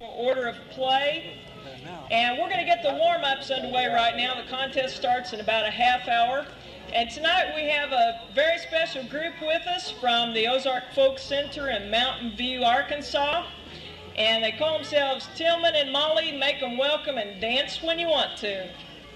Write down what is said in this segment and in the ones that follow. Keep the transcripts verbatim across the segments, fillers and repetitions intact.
Order of play, and we're going to get the warm-ups underway right now. The contest starts in about a half hour, and tonight we have a very special group with us from the Ozark Folk Center in Mountain View, Arkansas, and they call themselves Tilman and Molly. Make them welcome and dance when you want to.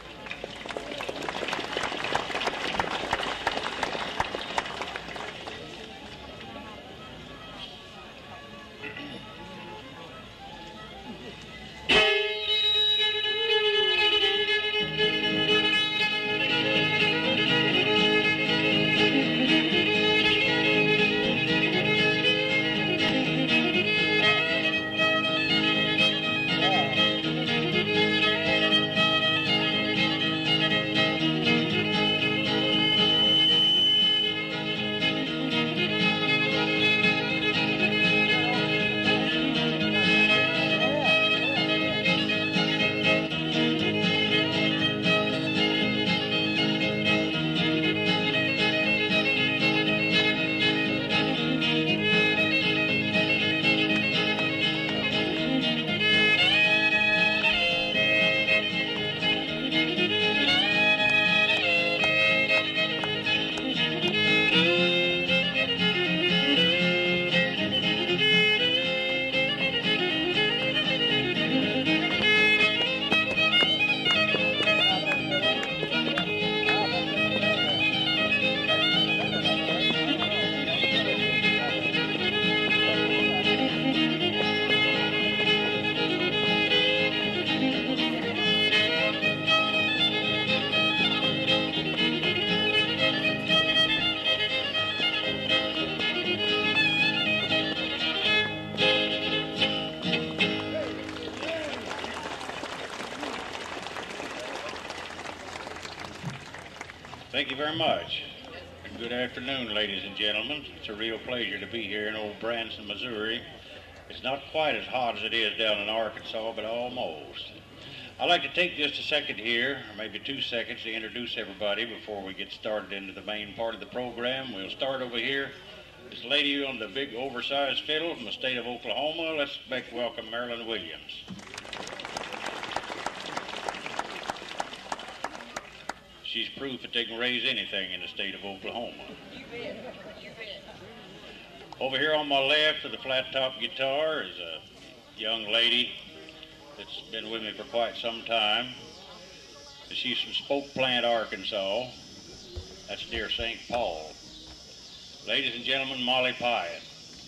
Thank you very much. And good afternoon, ladies and gentlemen. It's a real pleasure to be here in old Branson, Missouri. It's not quite as hot as it is down in Arkansas, but almost. I'd like to take just a second here, or maybe two seconds, to introduce everybody before we get started into the main part of the program. We'll start over here. This lady on the big oversized fiddle from the state of Oklahoma. Let's make welcome Marilyn Williams. She's proof that they can raise anything in the state of Oklahoma. You bet. You bet. Over here on my left with the flat top guitar is a young lady that's been with me for quite some time. She's from Spoke Plant, Arkansas. That's near Saint Paul. Ladies and gentlemen, Molly Pyeatt.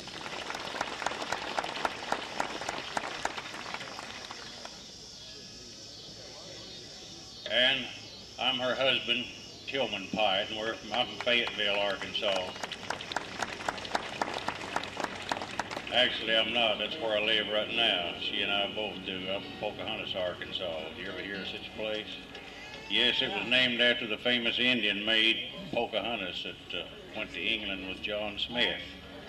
And I'm her husband, Tilman Pyeatt, and we're from, I'm from Fayetteville, Arkansas. Actually, I'm not. That's where I live right now. She and I both do. I'm from Pocahontas, Arkansas. You ever hear of such a place? Yes, it was named after the famous Indian maid, Pocahontas, that uh, went to England with John Smith.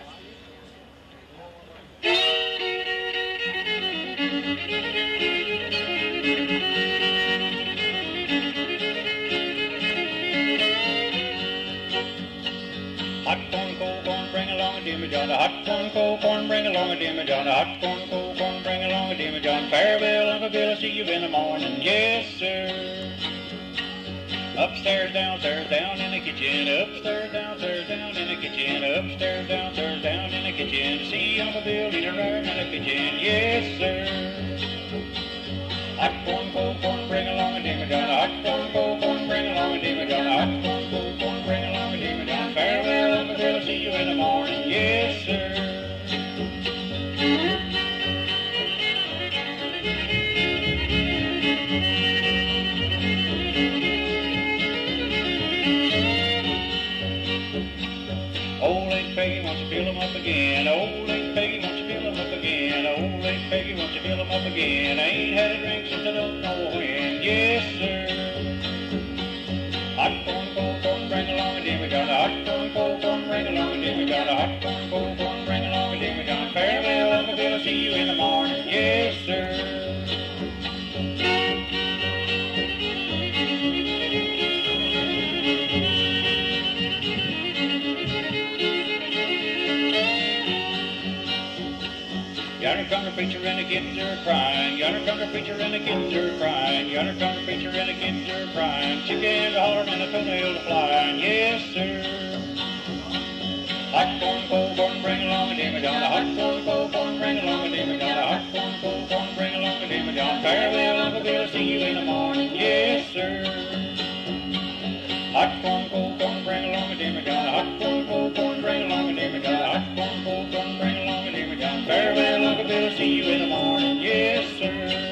Hot corn, cold corn, bring along a dimmy John. Hot corn, cold corn, bring along a dimmy John. Hot corn, cold corn, bring along a dimmy John. Farewell, Uncle Bill, I'll see you in the morning. Yes, sir. Upstairs, downstairs, down in the kitchen. Upstairs, downstairs, down in the kitchen. Upstairs, downstairs, down in the kitchen. See Uncle Bill eat a rag in the kitchen. Yes, sir. Hot corn, cold corn, bring along a dimmy John. Hot corn, cold corn, bring along a dimmy John. Hot corn, cold corn, bring along a dimmy John. Farewell, Uncle Bill, I'll see you in the morning. Yes, sir. Old Lady Peggy wants to fill 'em up again. Old Lady Peggy wants to fill 'em up again. Old Lady Peggy wants to fill 'em up preacher and the kids are crying. Yonder comes the preacher and the kids are crying. Yonder comes the preacher and the kids are crying. Chickens are hollering and the toenails are flying. Yes, sir. Hot corn, cold corn, bring along a dimmy John. Hot corn, cold corn, bring along a dimmy John. Hot corn, cold corn, bring along a dimmy John. Farewell, Uncle Bill, see you in the morning. Yes, sir. Hot corn, cold corn, bring along a dimmy John. Hot corn, cold corn, bring along a dimmy John. Hot corn, cold corn, bring along a dimmy John. Farewell, Uncle Bill, see you in the morning. Yes, sir.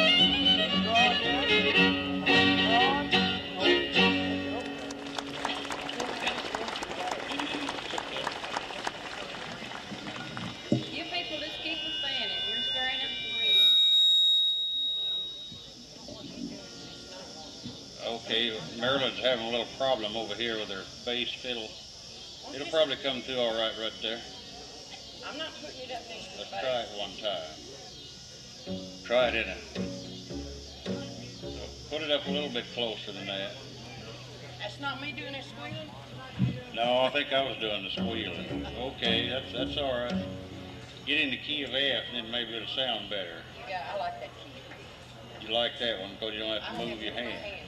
Okay, Marilyn's having a little problem over here with her bass fiddle. It'll probably come through all right right there. I'm not putting it up next to the Let's bass. try it one time. Try it in it. So put it up a little bit closer than that. That's not me doing that squealing? No, I think I was doing the squealing. Okay, that's that's all right. Get in the key of F and then maybe it'll sound better. Yeah, I like that key. You like that one because you don't have to move your hand.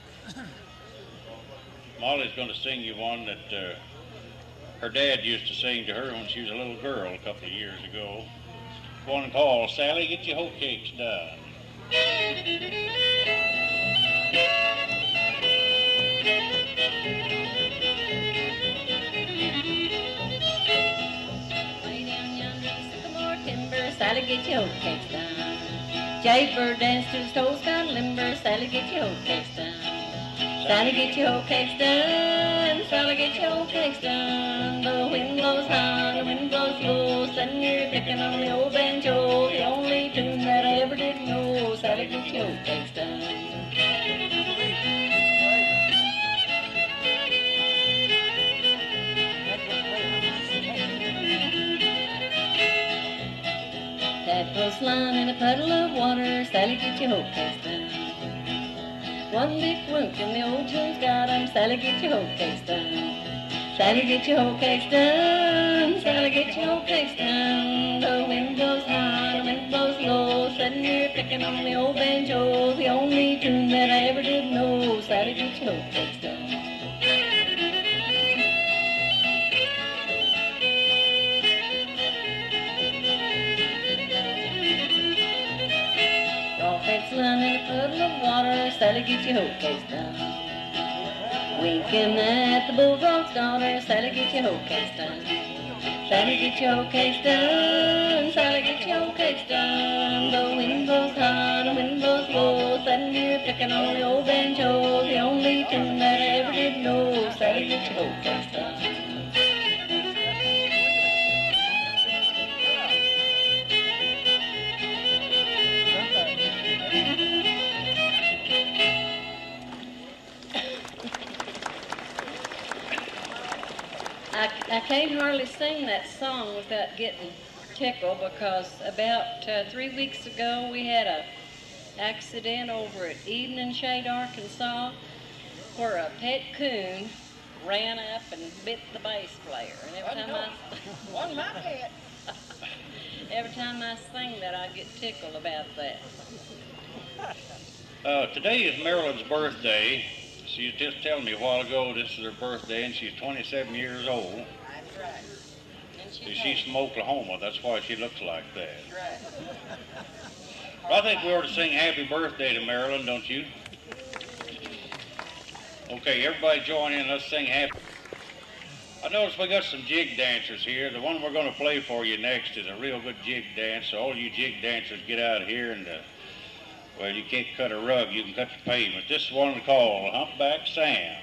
Molly's going to sing you one that uh, her dad used to sing to her when she was a little girl a couple of years ago. One called, Sally, get your hoe cakes done. Way down yonder in sycamore timber, Sally, get your hoe cakes done. Jaybird dance to the toes got limber, Sally, get your hoe cakes done. Sally, get your hoe cakes done. Sally, get your hoe cakes done. The wind blows high, the wind blows low, sitting here picking on the old banjo, the only tune that I ever did know. Sally, get your hoe cakes done. Tadpoles lying in a puddle of water, Sally, get your hoe cakes done. One big wink and the old tune's got 'em. Sally, get your hoe cakes done. Sally, get your hoe cakes done. Sally, get your hoe cakes done. The wind blows high, the wind blows low, sitting here picking on the old banjo, the only tune that I ever did know. Sally, get your hoe cakes done. Lying in a puddle of water, Sally, get your hoe cakes done. Winking at the bulldog's daughter, Sally, get your hoe cakes done. Sally, get your hoe cakes done. Sally, get your hoe cakes done. The wind blows high, the wind blows low, sitting here picking on the old banjo, the only tune that I ever did know. Sally, get your hoe cakes done. I, I can't hardly sing that song without getting tickled because about uh, three weeks ago we had a accident over at Evening Shade, Arkansas, where a pet coon ran up and bit the bass player. And every time I Wasn't my pet. every time I sing that, I get tickled about that. Uh, today is Marilyn's birthday. She was just telling me a while ago this is her birthday, and she's twenty-seven years old. That's right. And See, she's from Oklahoma. That's why she looks like that. right. I think we ought to sing happy birthday to Marilyn, don't you? Okay, everybody join in. Let's sing happy. I noticed we got some jig dancers here. The one we're going to play for you next is a real good jig dance. So all you jig dancers, get out of here and, uh, well, you can't cut a rug. You can cut the pavement. This is one called Humpback Sam.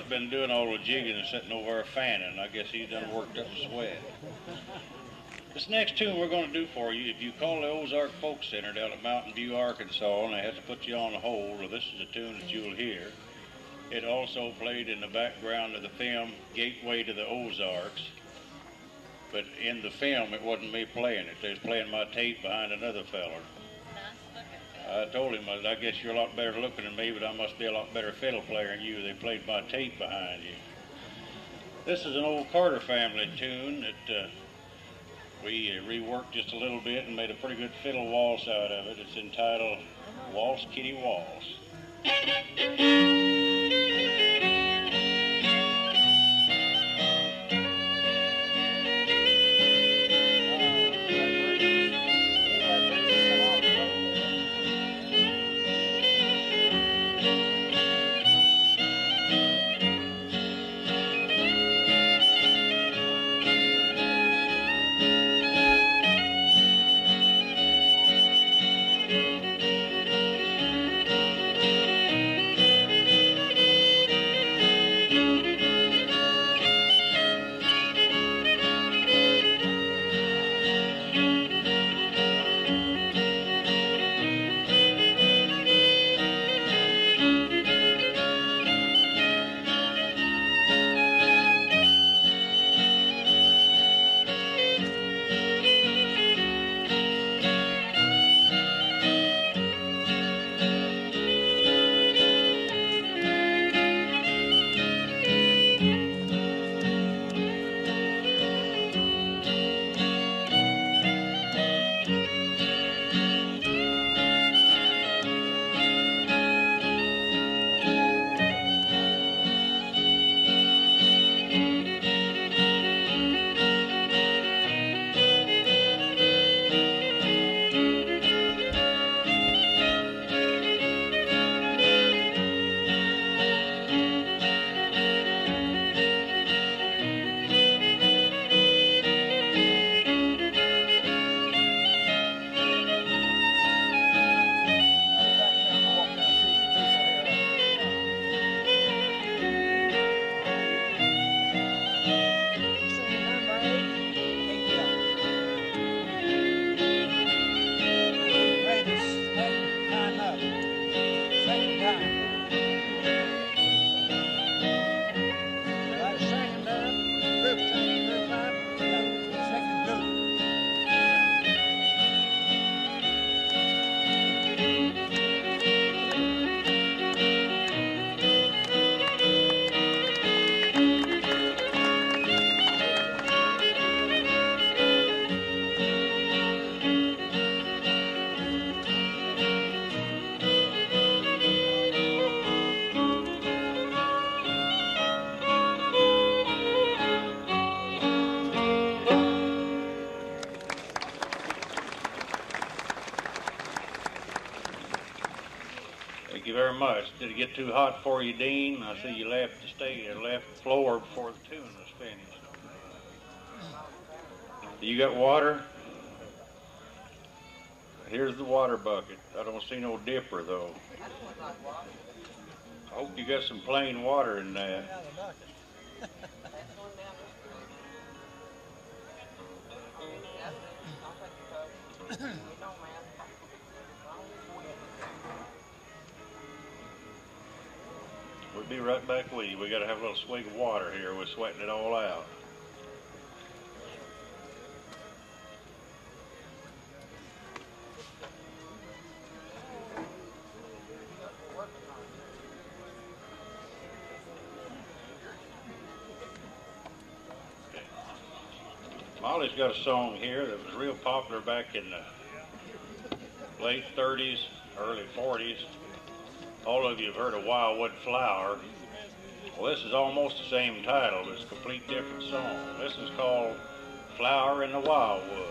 Charlie's been doing all the jigging and sitting over there fanning. I guess he's done worked up a sweat. This next tune we're going to do for you, if you call the Ozark Folk Center down at Mountain View, Arkansas, and they have to put you on hold, well, this is a tune that you'll hear. It also played in the background of the film Gateway to the Ozarks. But in the film, it wasn't me playing it. They was playing my tape behind another feller. I told him, I guess you're a lot better looking than me, but I must be a lot better fiddle player than you. They played my tape behind you. This is an old Carter family tune that uh, we uh, reworked just a little bit and made a pretty good fiddle waltz out of it. It's entitled Waltz Kitty Waltz. Much. Did it get too hot for you, Dean? I see you left the stage, left the floor before the tune was finished. You got water? Here's the water bucket. I don't see no dipper though. I hope you got some plain water in there. We'll be right back with you. We got to have a little swig of water here. We're sweating it all out. Okay. Molly's got a song here that was real popular back in the late thirties, early forties. All of you have heard of Wildwood Flower. Well, this is almost the same title, but it's a complete different song. This is called Flower in the Wildwood.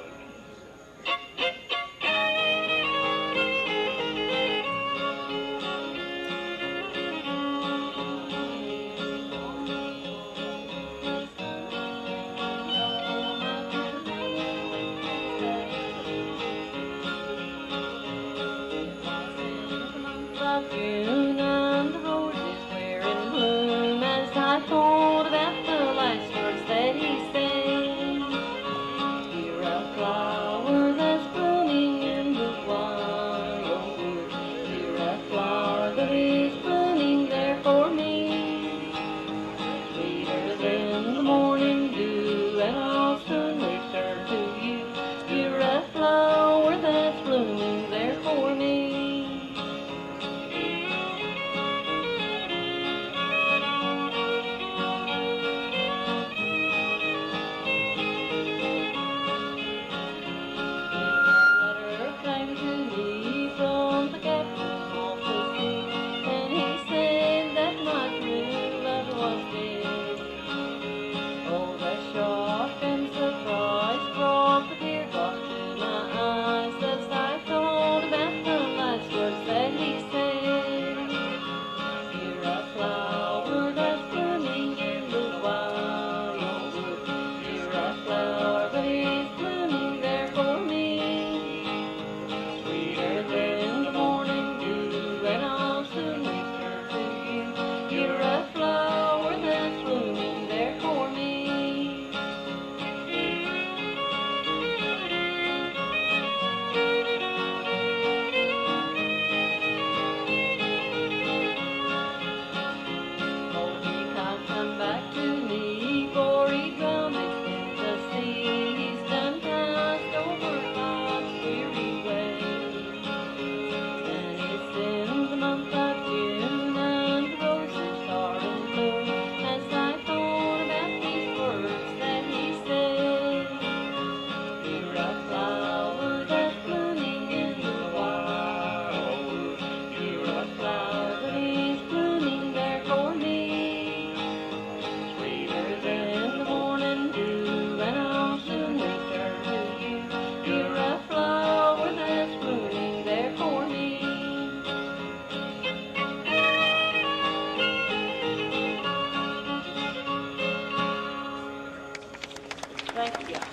Thank you.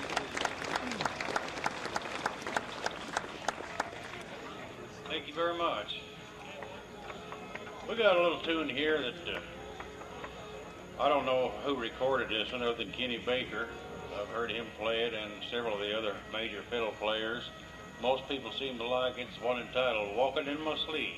Thank you very much. We got a little tune here that uh, I don't know who recorded this other than Kenny Baker. I've heard him play it and several of the other major fiddle players. Most people seem to like it. It's one entitled Walking in My Sleep.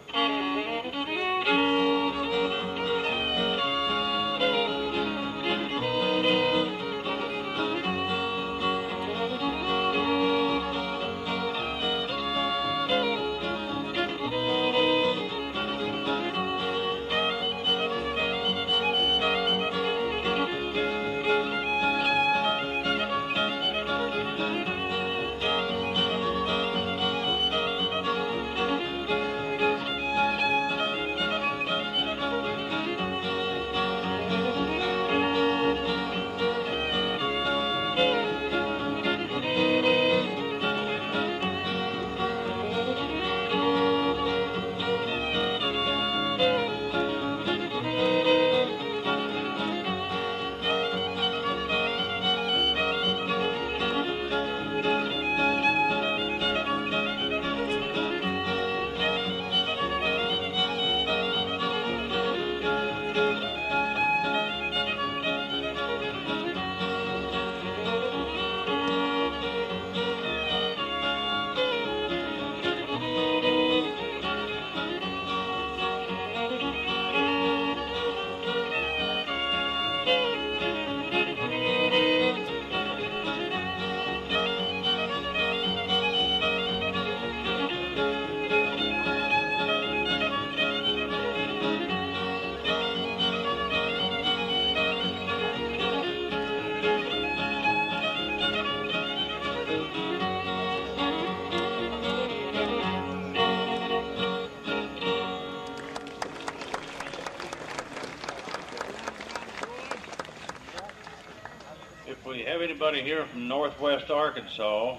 Anybody here from Northwest Arkansas,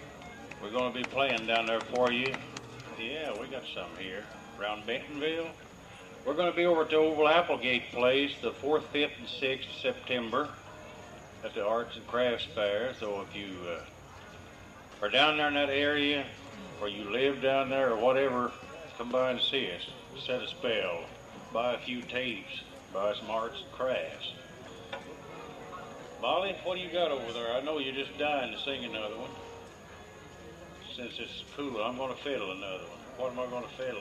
we're going to be playing down there for you. Yeah, we got some here around Bentonville. We're going to be over at the Oval Applegate Place the fourth, fifth, and sixth of September at the Arts and Crafts Fair. So if you uh, are down there in that area, or you live down there, or whatever, come by and see us. Set a spell, buy a few tapes, buy some arts and crafts. Molly, what do you got over there? I know you're just dying to sing another one. Since it's cool, I'm going to fiddle another one. What am I going to fiddle?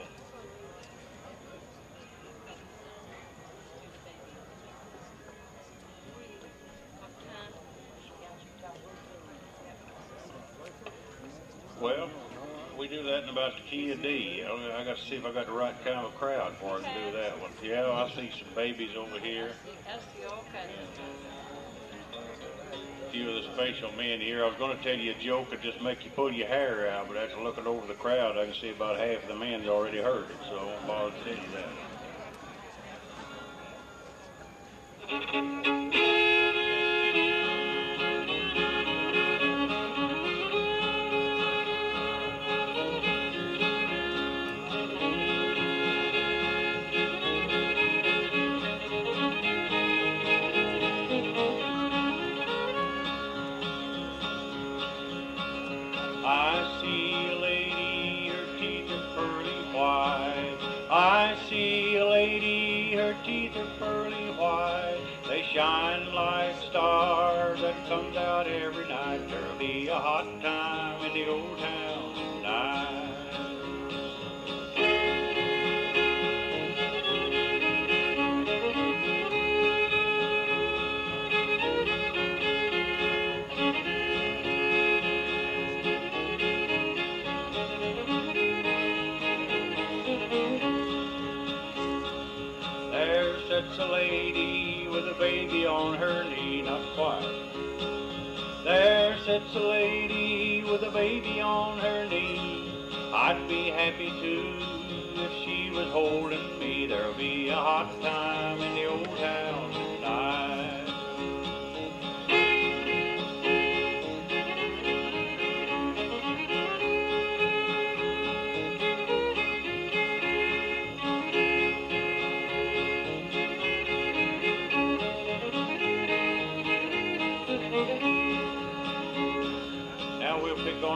Well, we do that in about the key of D. I, I got to see if I got the right kind of crowd for I can do that one. Yeah, I see some babies over here. I see all kinds of A few of the special men here. I was going to tell you a joke that just make you pull your hair out, but after looking over the crowd, I can see about half of the men's already heard it, so I won't bother to tell you that. Shine like stars that comes out every night. There'll be a hot time in the old town tonight. There sits a lady with a baby on her knee, not quite. There sits a lady with a baby on her knee. I'd be happy too if she was holding me. There'll be a hot time in the old town tonight.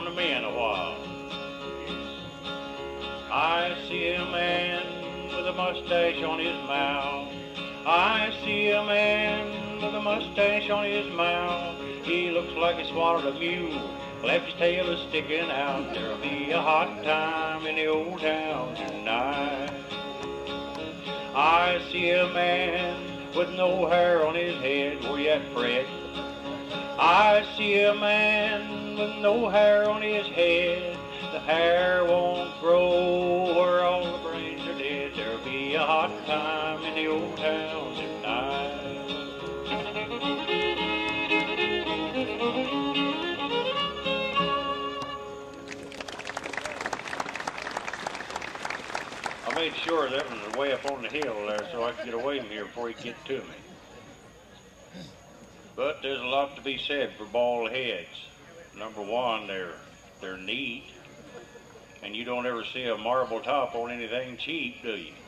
on the men a while. I see a man with a mustache on his mouth. I see a man with a mustache on his mouth. He looks like he swallowed a mule. Left his tail is sticking out. There'll be a hot time in the old town tonight. I see a man with no hair on his head. Where you at, Fred? I see a man with no hair on his head. The hair won't grow where all the brains are dead. There'll be a hot time in the old town tonight. I made sure that was way up on the hill there so I could get away from here before he get to me. But there's a lot to be said for bald heads. Number one, they're they're neat, and you don't ever see a marble top on anything cheap, do you?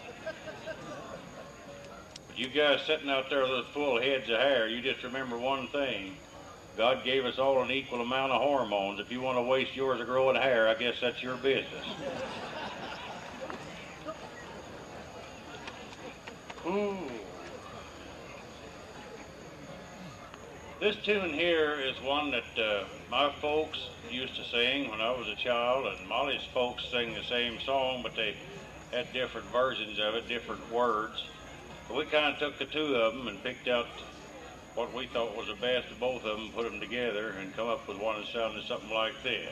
But you guys sitting out there with those full heads of hair, you just remember one thing. God gave us all an equal amount of hormones. If you want to waste yours of growing hair, I guess that's your business. Ooh. This tune here is one that uh, my folks used to sing when I was a child, and Molly's folks sing the same song, but they had different versions of it, different words. So we kind of took the two of them and picked out what we thought was the best of both of them, put them together, and come up with one that sounded something like this.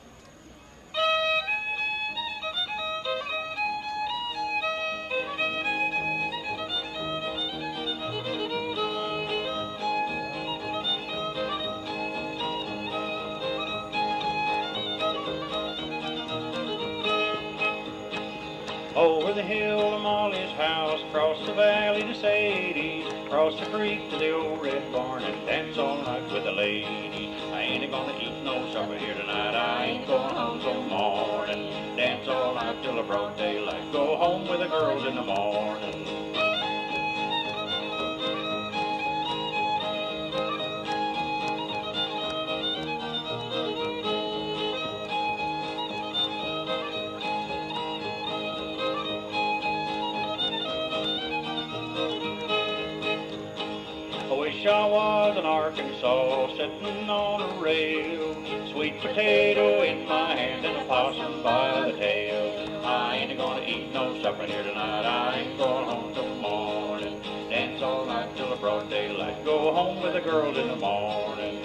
Over the hill to Molly's house, across the valley to Sadie's, across the creek to the old red barn, and dance all night with the ladies. I ain't gonna eat no supper here tonight, I ain't going home till morning. Dance all night till the broad daylight, go home with the girls in the morning. I was in Arkansas, sitting on a rail, sweet potato in my hand and a possum by the tail. I ain't gonna eat no supper here tonight, I ain't going home till morning. Dance all night till the broad daylight, go home with the girls in the morning.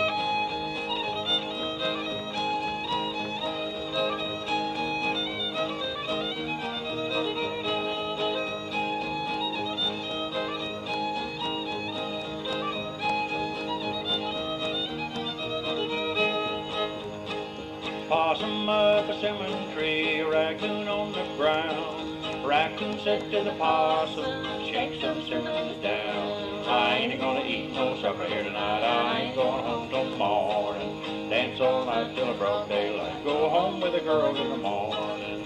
Possum up a cinnamon tree, a raccoon on the ground. Raccoon said to the possum, shake some cinnamons down. I ain't gonna eat no supper here tonight, I ain't going home till morning. Dance all night till the broad daylight, go home with the girls in the morning.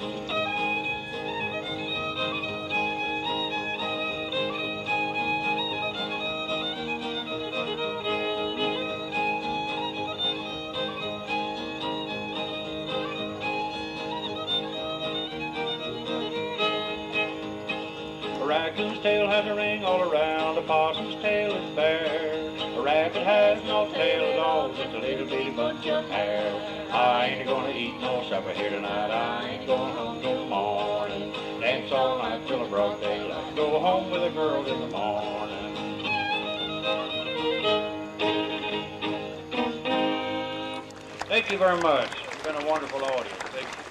A raccoon's tail has a ring all around, a possum's tail is bare. A rabbit has no tail at all, just a little bitty bunch of hair. I ain't gonna eat no supper here tonight, I ain't going home till morning. Dance all night till the broad daylight, go home with the girls in the morning. Thank you very much. It's been a wonderful audience. Thank you.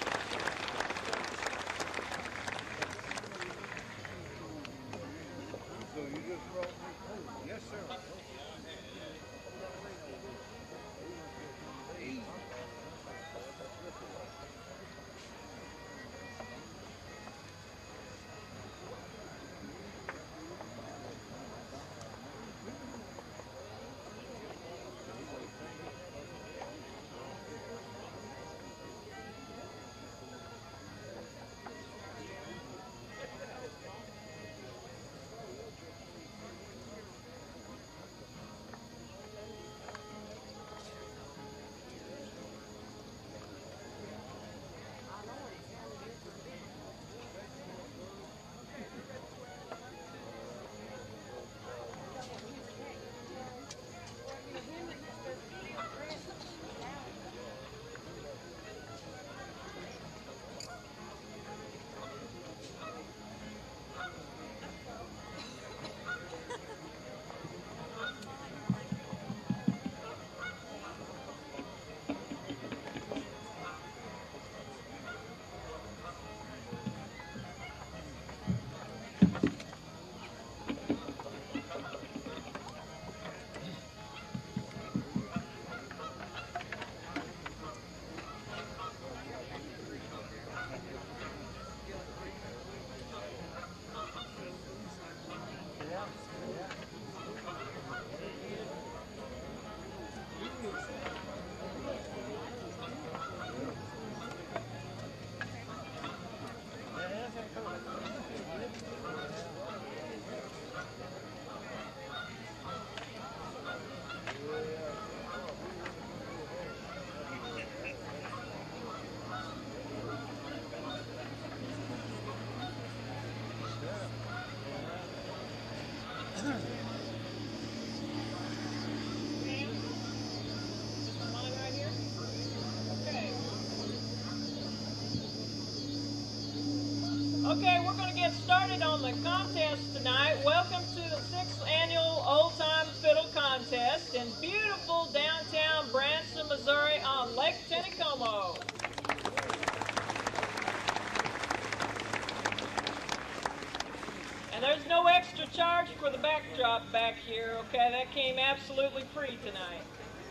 Okay, we're going to get started on the contest tonight. Welcome to the sixth annual Old Time Fiddle Contest in beautiful downtown Branson, Missouri on Lake Tennecomo. And there's no extra charge for the backdrop back here, okay? That came absolutely free tonight.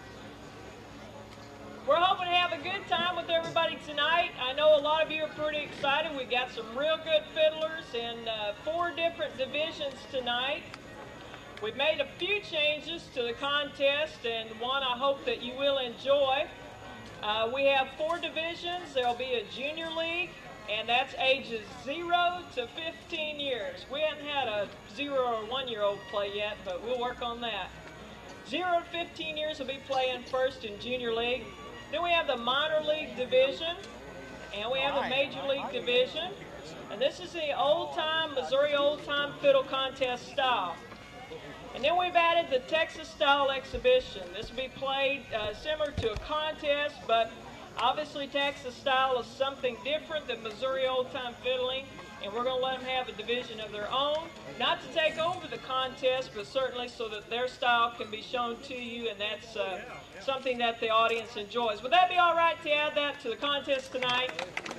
We're hoping to have a good time with everybody tonight. I know a lot of you are pretty excited. We got some real good fiddlers in uh, four different divisions tonight. We've made a few changes to the contest, and one I hope that you will enjoy. Uh, we have four divisions. There'll be a junior league, and that's ages zero to fifteen years. We haven't had a zero or one-year-old play yet, but we'll work on that. Zero to fifteen years will be playing first in junior league. Then we have the minor league division, and we have the major league division. And this is the old-time, Missouri old-time fiddle contest style. And then we've added the Texas style exhibition. This will be played uh, similar to a contest, but obviously Texas style is something different than Missouri old-time fiddling, and we're going to let them have a division of their own. Not to take over the contest, but certainly so that their style can be shown to you, and that's uh, something that the audience enjoys. Would that be all right to add that to the contest tonight?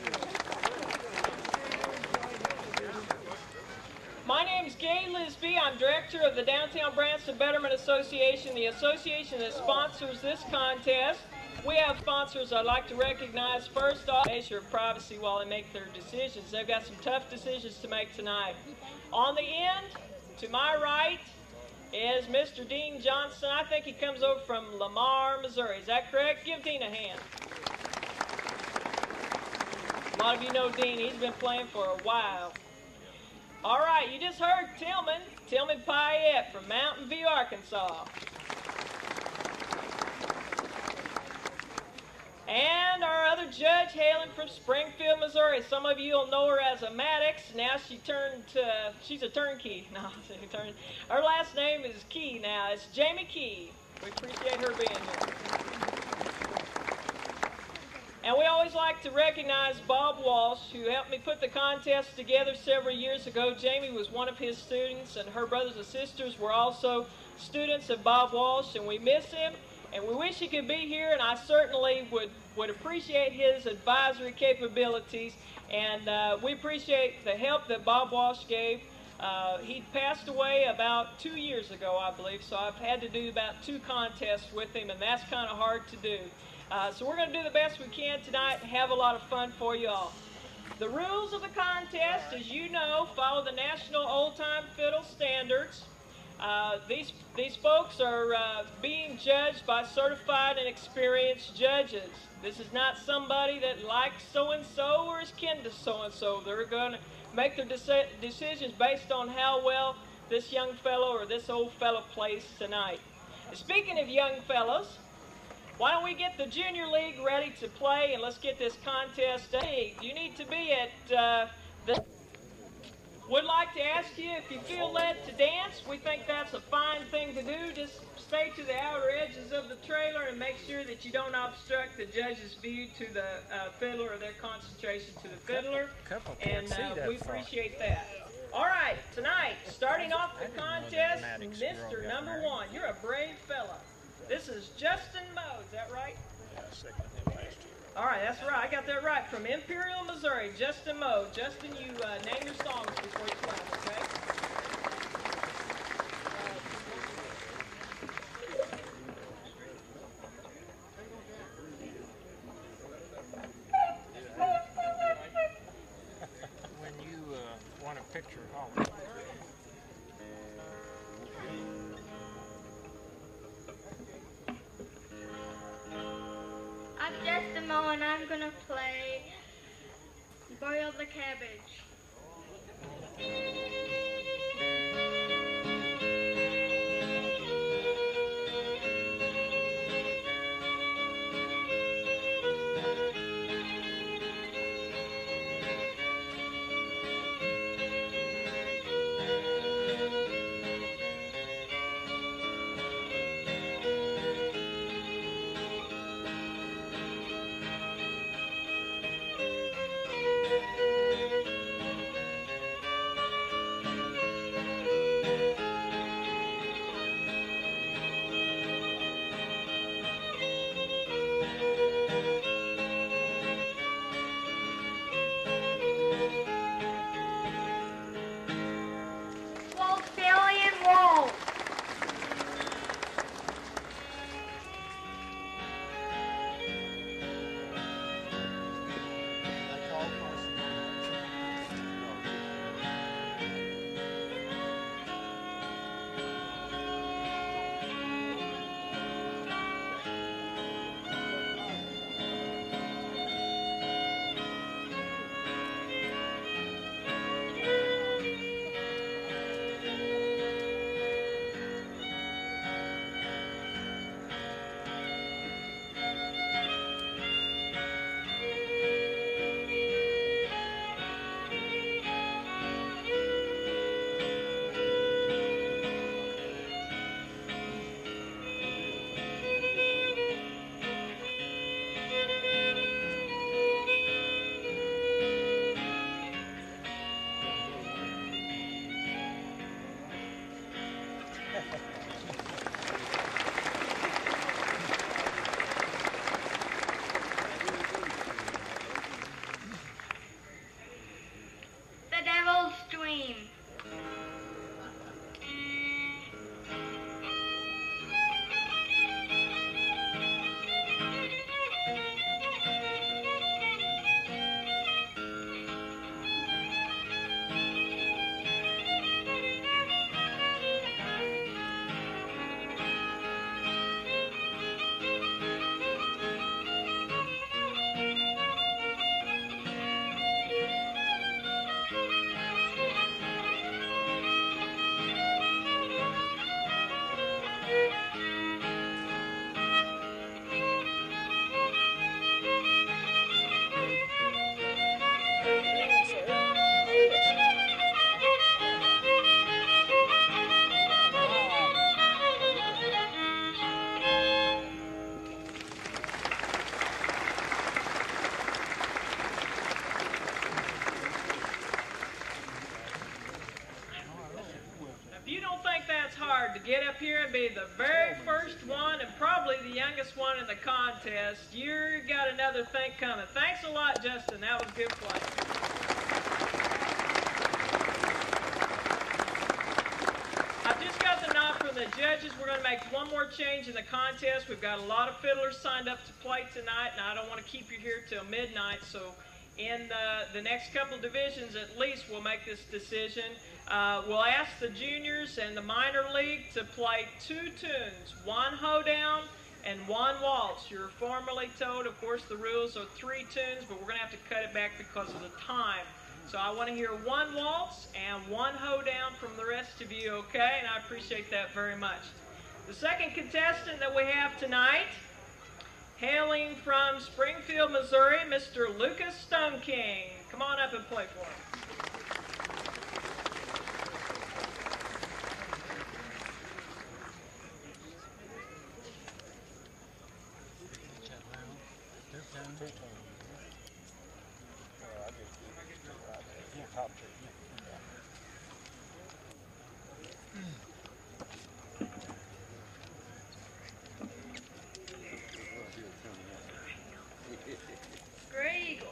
My name is Gay Lisby. I'm director of the Downtown Branson Betterment Association, the association that sponsors this contest. We have sponsors I'd like to recognize. First off, measure of privacy while they make their decisions. They've got some tough decisions to make tonight. On the end, to my right, is Mister Dean Johnston. I think he comes over from Lamar, Missouri. Is that correct? Give Dean a hand. A lot of you know Dean. He's been playing for a while. All right, you just heard Tilman, Tilman Pyeatt from Mountain View, Arkansas. And our other judge hailing from Springfield, Missouri. Some of you will know her as a Maddux. Now she turned to, she's a turnkey. No, she turned, her last name is Key now. It's Jamie Key. We appreciate her being here. And we always like to recognize Bob Walsh, who helped me put the contest together several years ago. Jamie was one of his students, and her brothers and sisters were also students of Bob Walsh, and we miss him. And we wish he could be here, and I certainly would, would appreciate his advisory capabilities. And uh, we appreciate the help that Bob Walsh gave. Uh, he passed away about two years ago, I believe, so I've had to do about two contests with him, and that's kind of hard to do. Uh, so we're going to do the best we can tonight and have a lot of fun for you all. The rules of the contest, as you know, follow the National Old Time Fiddle Standards. Uh, these, these folks are uh, being judged by certified and experienced judges. This is not somebody that likes so-and-so or is kin to so-and-so. They're going to make their deci decisions based on how well this young fellow or this old fellow plays tonight. And speaking of young fellows, why don't we get the junior league ready to play, and let's get this contest. Hey, you need to be at uh, the... Would like to ask you if you feel led to dance. We think that's a fine thing to do. Just stay to the outer edges of the trailer and make sure that you don't obstruct the judge's view to the uh, fiddler or their concentration to the fiddler. Couple, couple and uh, we appreciate that. All right, tonight, starting off the contest, Mister Number One. You're a brave fella. This is Johnston Moad. Is that right? Yeah, second him last year. All right, that's right. I got that right. From Imperial, Missouri, Johnston Moad. Justin, you uh, name your songs before you play, okay? When you uh, want a picture, holler. I'm Justin Moe, and I'm gonna play Boil the Cabbage. the youngest one in the contest, you got another thing coming. Thanks a lot, Justin. That was good play. I've just got the nod from the judges. We're going to make one more change in the contest. We've got a lot of fiddlers signed up to play tonight, and I don't want to keep you here till midnight, so in the, the next couple of divisions at least we'll make this decision. Uh, we'll ask the juniors and the minor league to play two tunes, one hoedown and one waltz. You're formally told, of course, the rules are three tunes, but we're going to have to cut it back because of the time. So I want to hear one waltz and one hoedown from the rest of you, okay? And I appreciate that very much. The second contestant that we have tonight, hailing from Springfield, Missouri, Mister Lucas Stone King. Come on up and play for him. Great Eagle.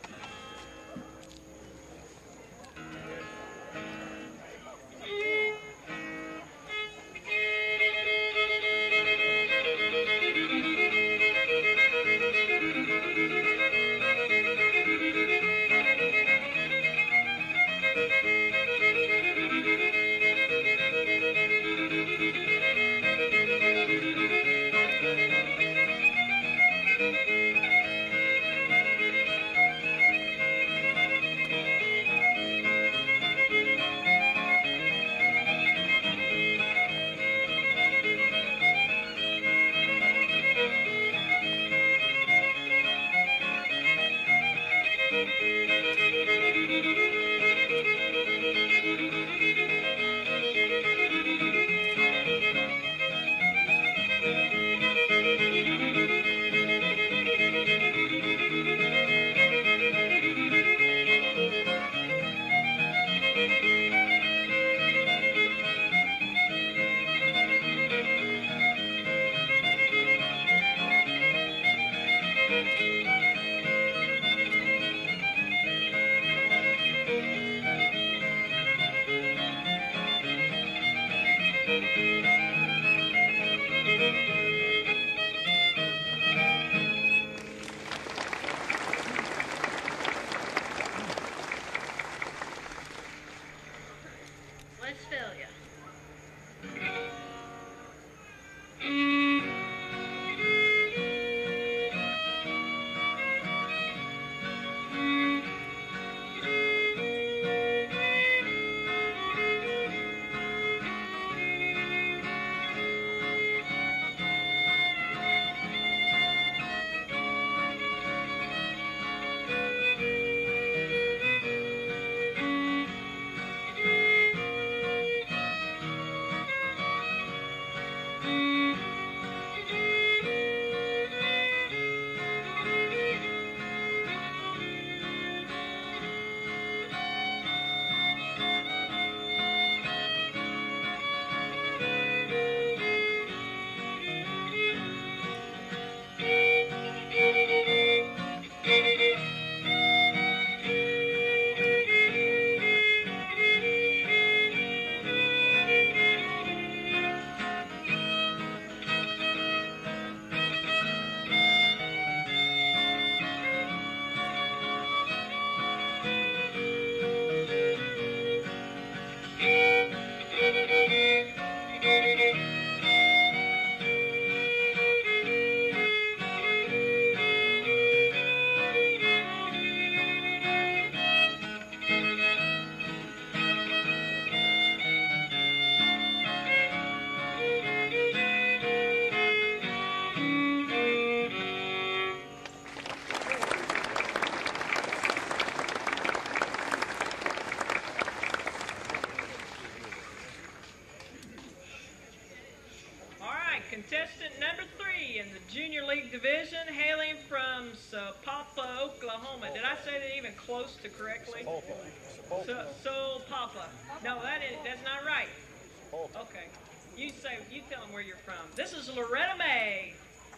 Westphalia. Contestant number three in the Junior League Division, hailing from Sapulpa, Oklahoma. Did I say that even close to correctly? So, Sapulpa. No, that is, that's not right. Okay. You say, you tell them where you're from. This is Loretta May.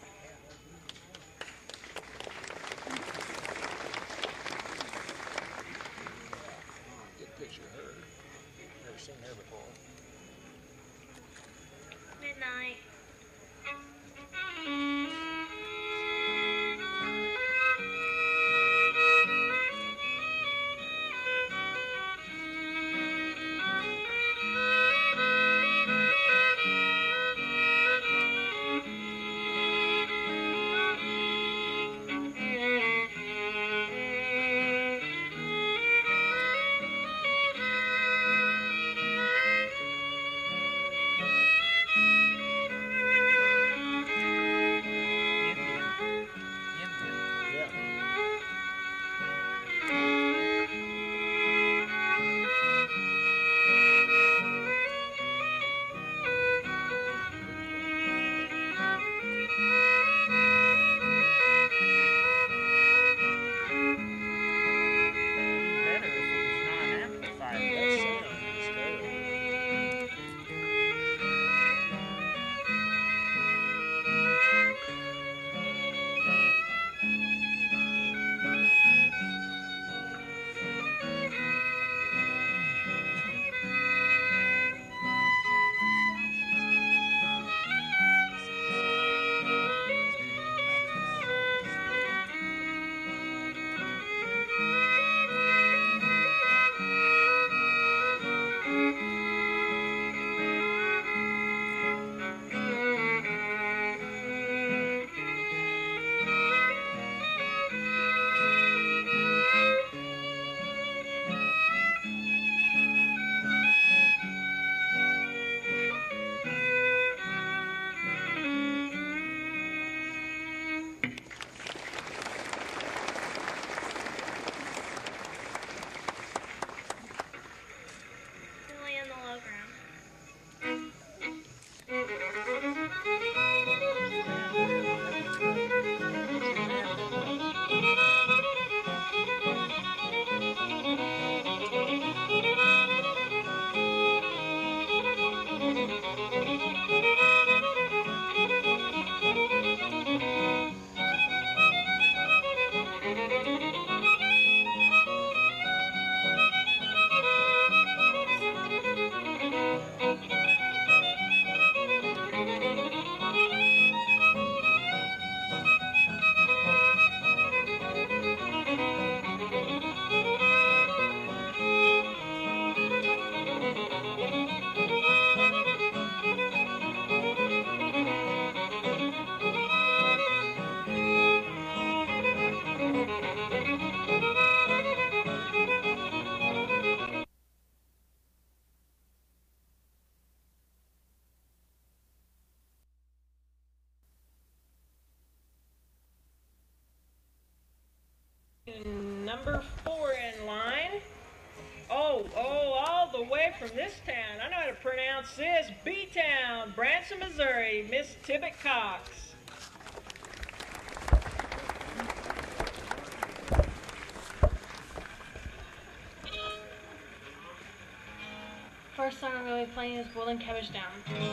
number four in line. Oh, oh, all the way from this town. I know how to pronounce this. B-Town, Branson, Missouri, Miss Tibbet Cox. First song I'm going to be playing is Boiling Cabbage Down.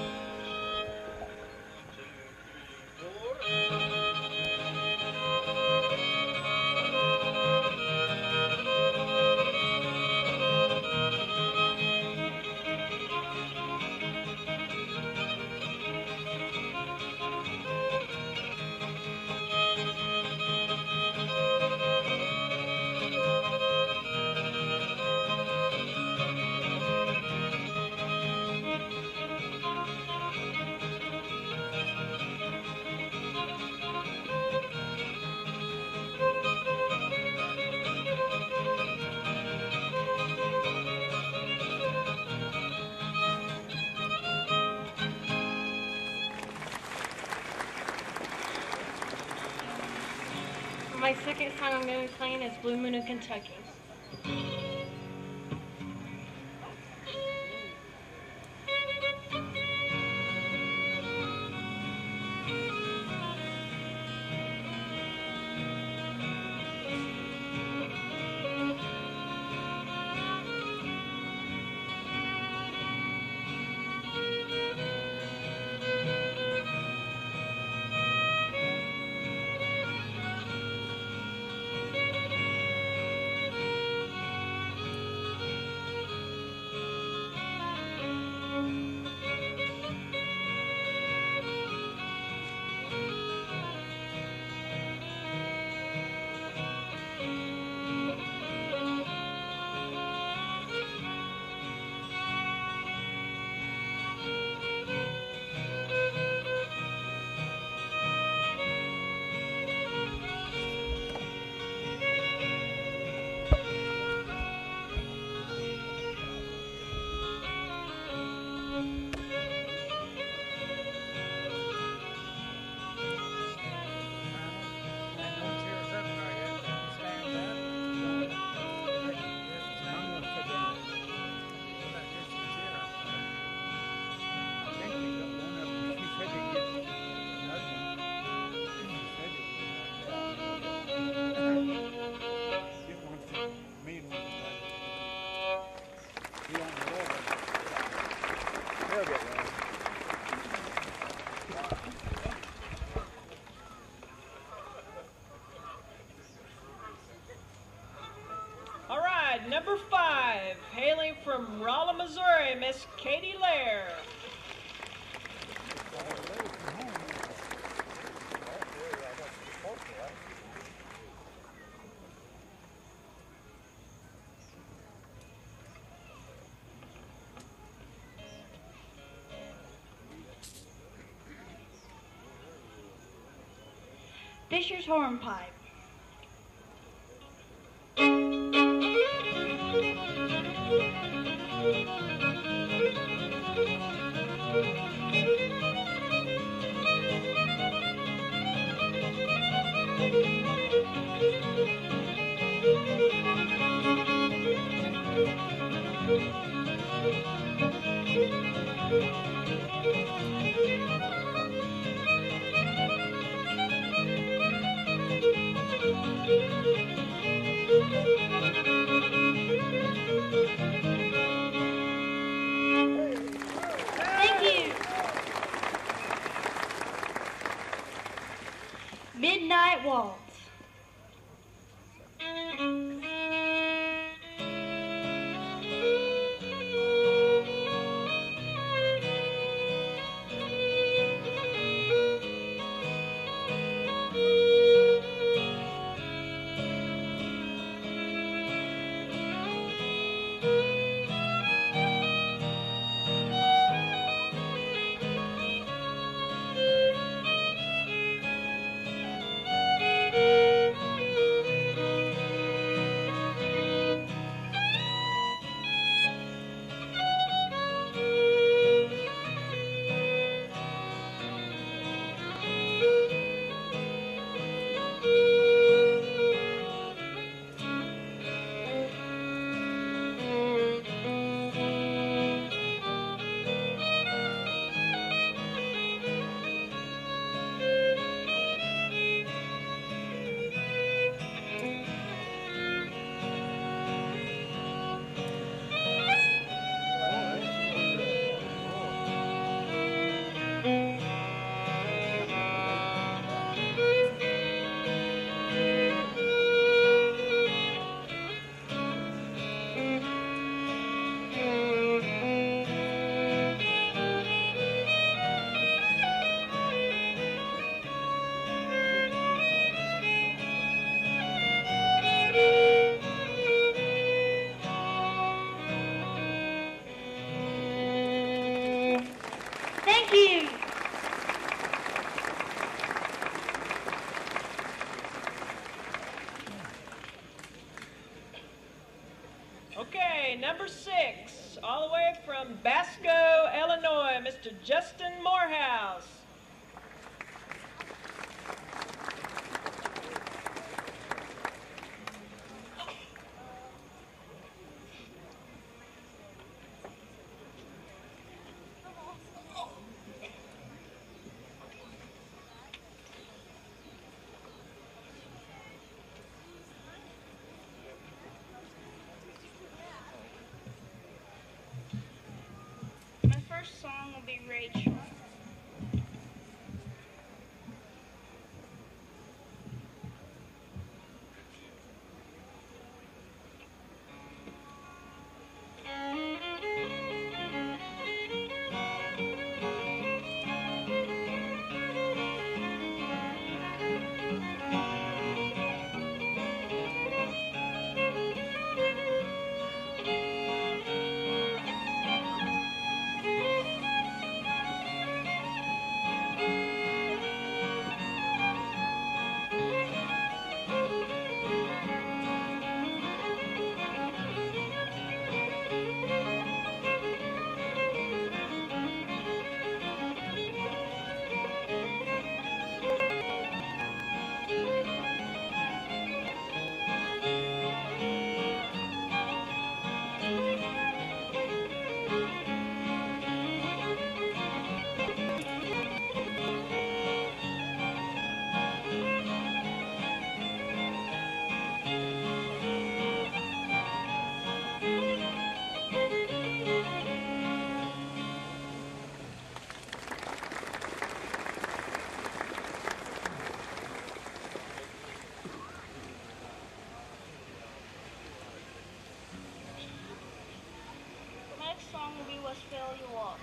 My second song I'm going to be playing is Blue Moon of Kentucky. Number five, hailing from Rolla, Missouri, Miss Katie Lair. Fisher's Hornpipe. Midnight Waltz. Okay, number six, all the way from Basco, Illinois, Mister Justin Morehouse. My first song will be Rachel. Song will be Westphalia Waltz.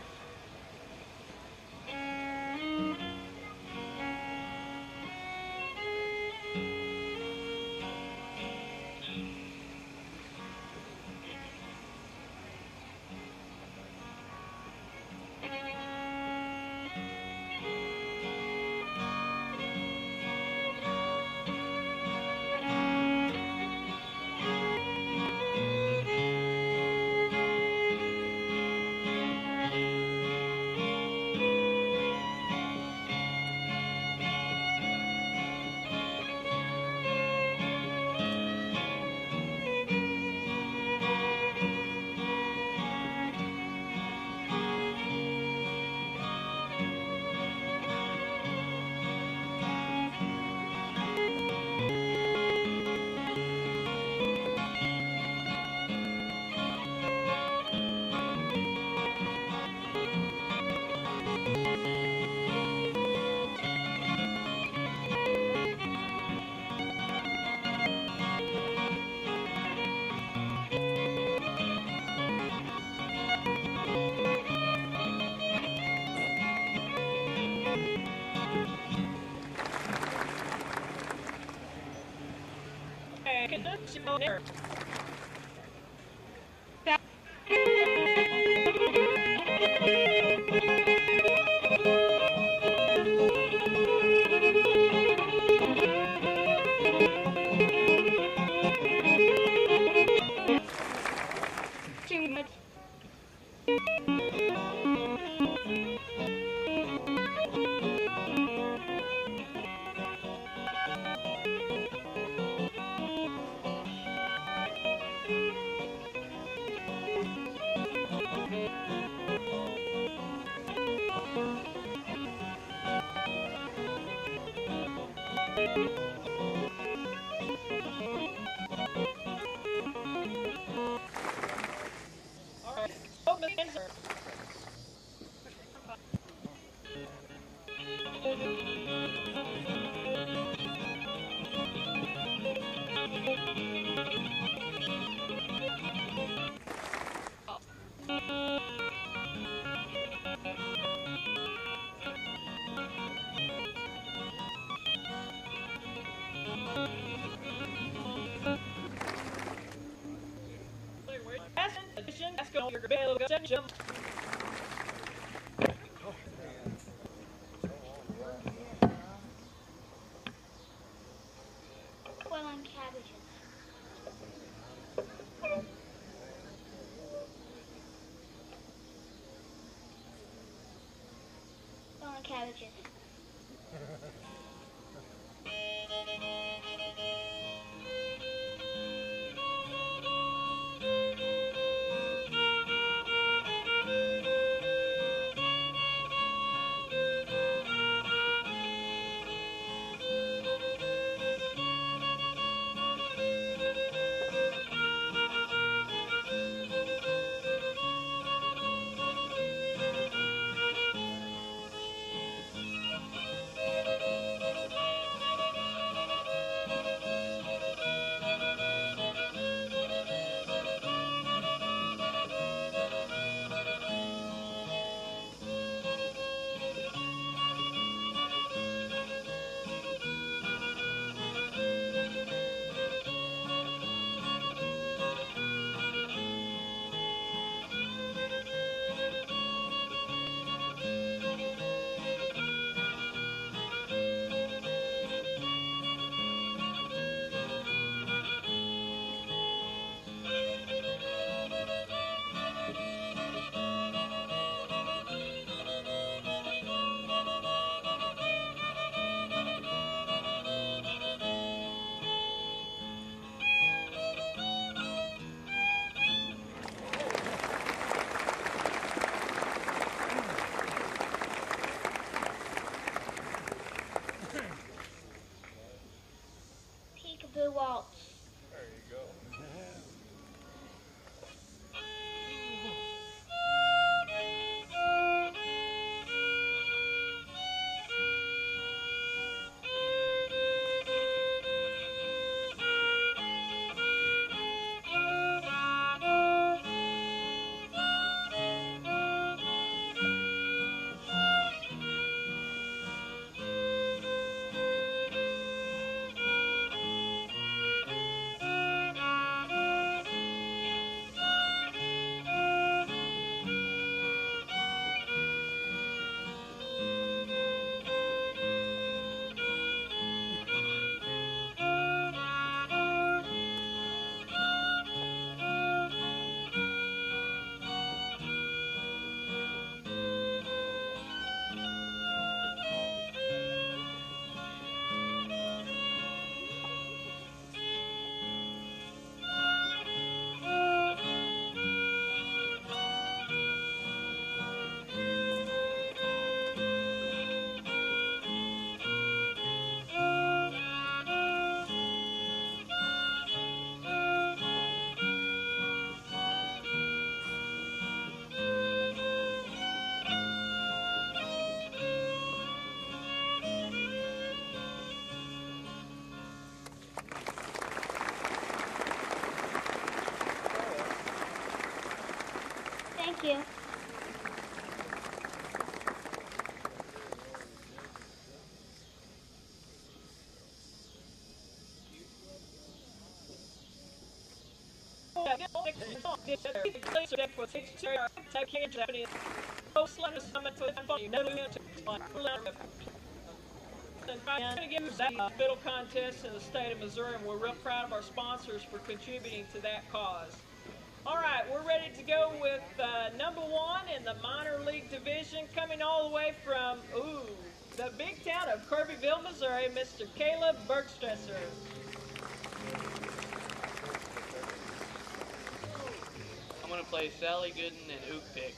Well, I'm cabbages. on cabbages. Peekaboo Waltz. There you go. Thank you. I'm going to give us a fiddle contest in the state of Missouri, and we're real proud of our sponsors for contributing to that cause. All right, we're ready to go with uh, number one in the minor league division, coming all the way from, ooh, the big town of Kirbyville, Missouri, Mister Caleb Bergstresser. I'm going to play Sally Goodin and Ook Pick.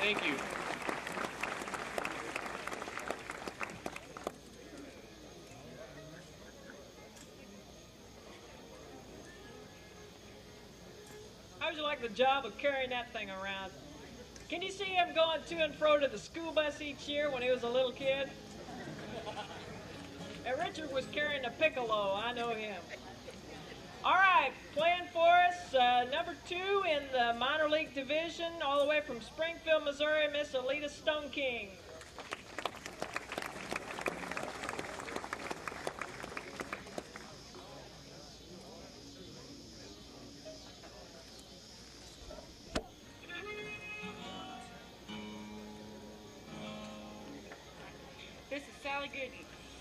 Thank you. How would you like the job of carrying that thing around? Can you see him going to and fro to the school bus each year when he was a little kid? And Richard was carrying a piccolo. I know him. All right, playing for us, uh, number two in the minor league division, all the way from Springfield, Missouri, Miss Alita Stone King. This is Sally Goodin.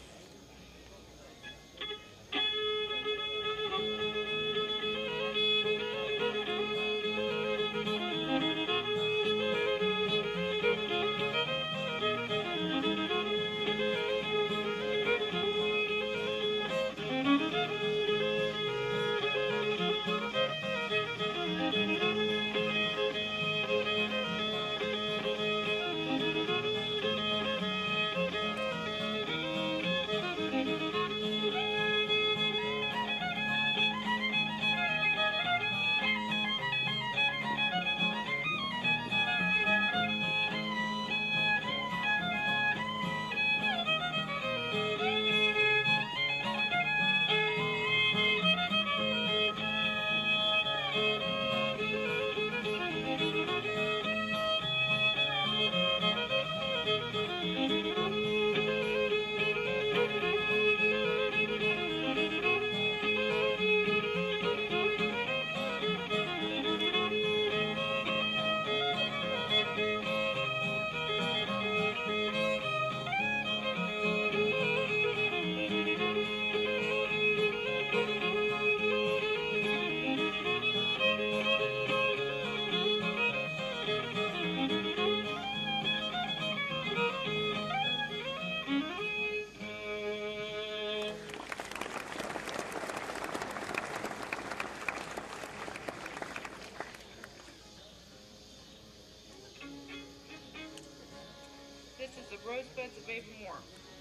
This is the Rosebuds of Avonmore.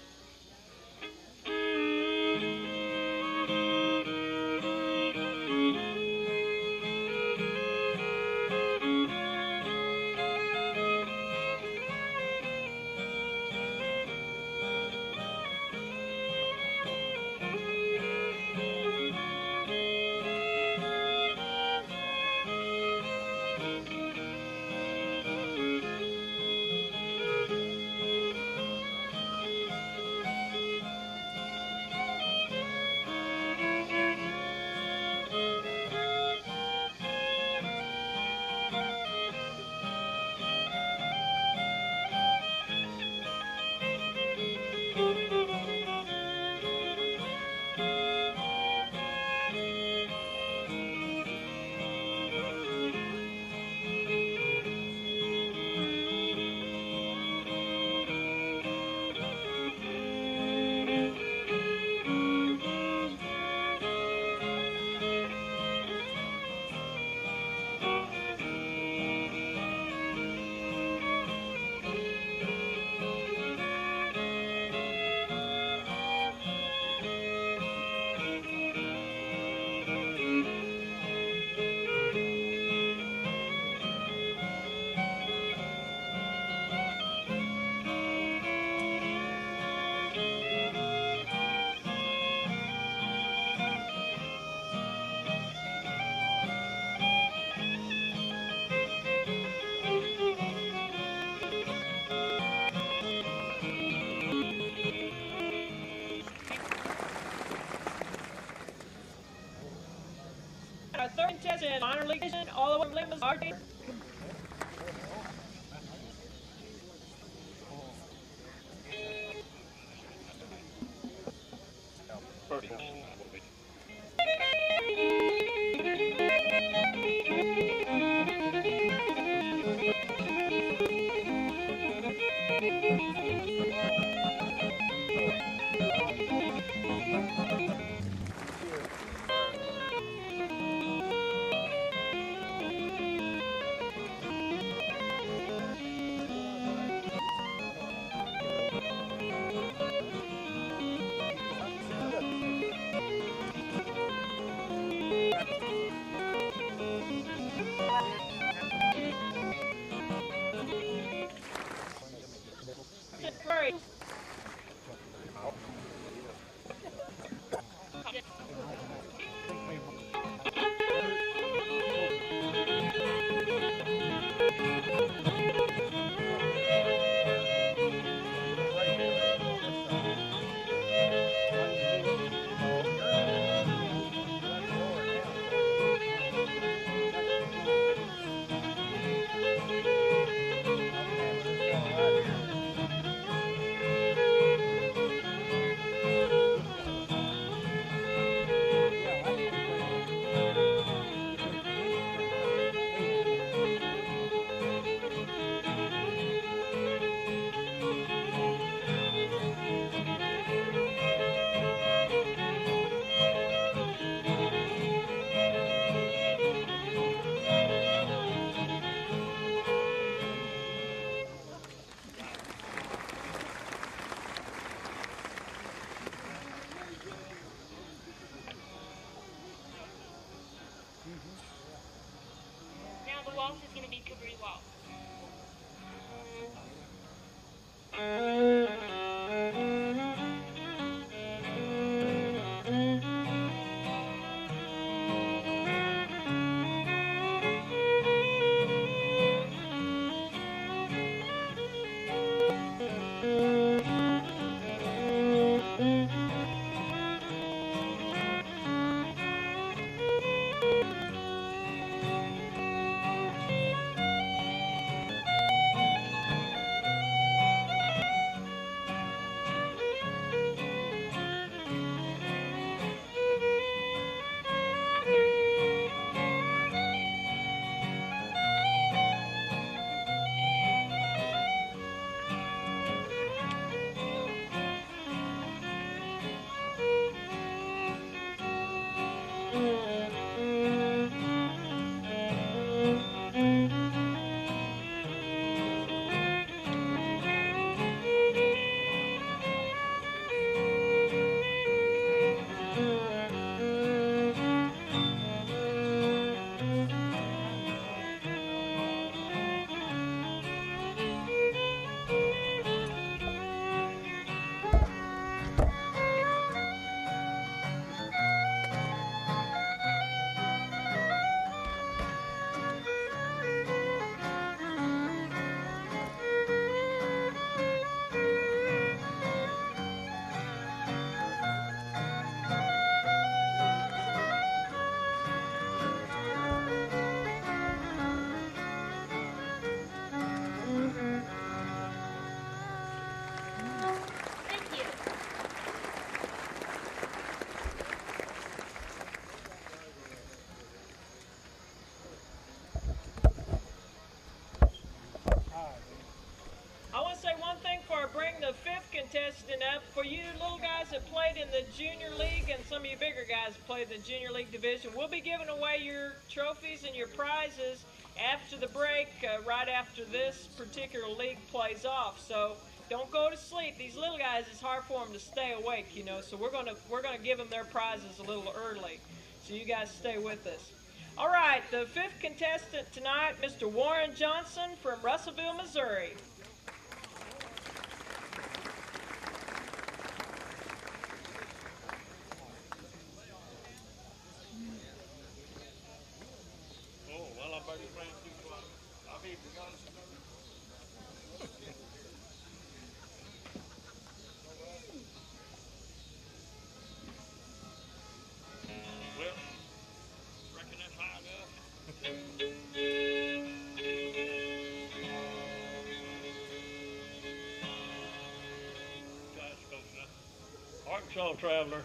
Our third contestant in minor league division, all the way from Lima, Missouri. waltz is going to be Cabaret Waltz. Contestant up for you little guys that played in the junior league and some of you bigger guys that played in the junior league division. We'll be giving away your trophies and your prizes after the break, uh, right after this particular league plays off. So don't go to sleep. These little guys, it's hard for them to stay awake, you know. So we're gonna we're gonna give them their prizes a little early. So you guys stay with us. All right, the fifth contestant tonight, Mister Warren Johnson from Russellville, Missouri. Arkansas Traveler.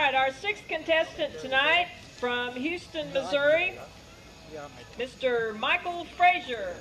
right, our sixth contestant tonight from Houston, Missouri, Mister Michael Frazier.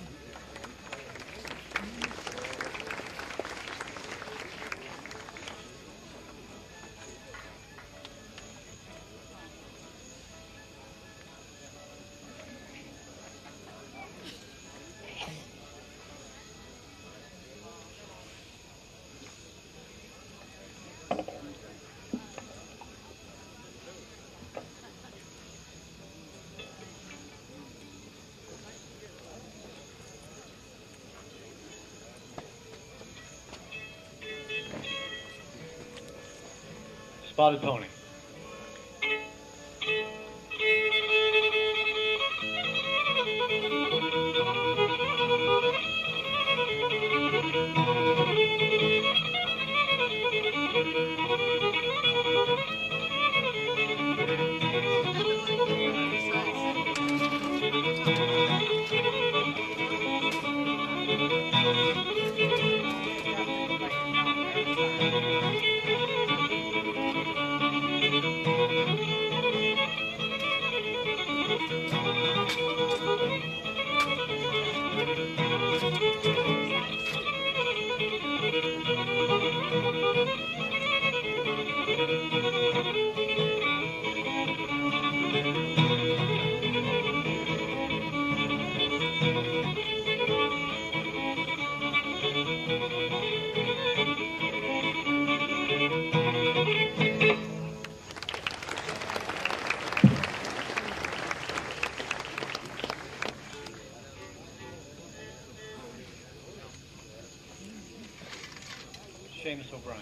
Spotted Pony. Seamus O'Brien.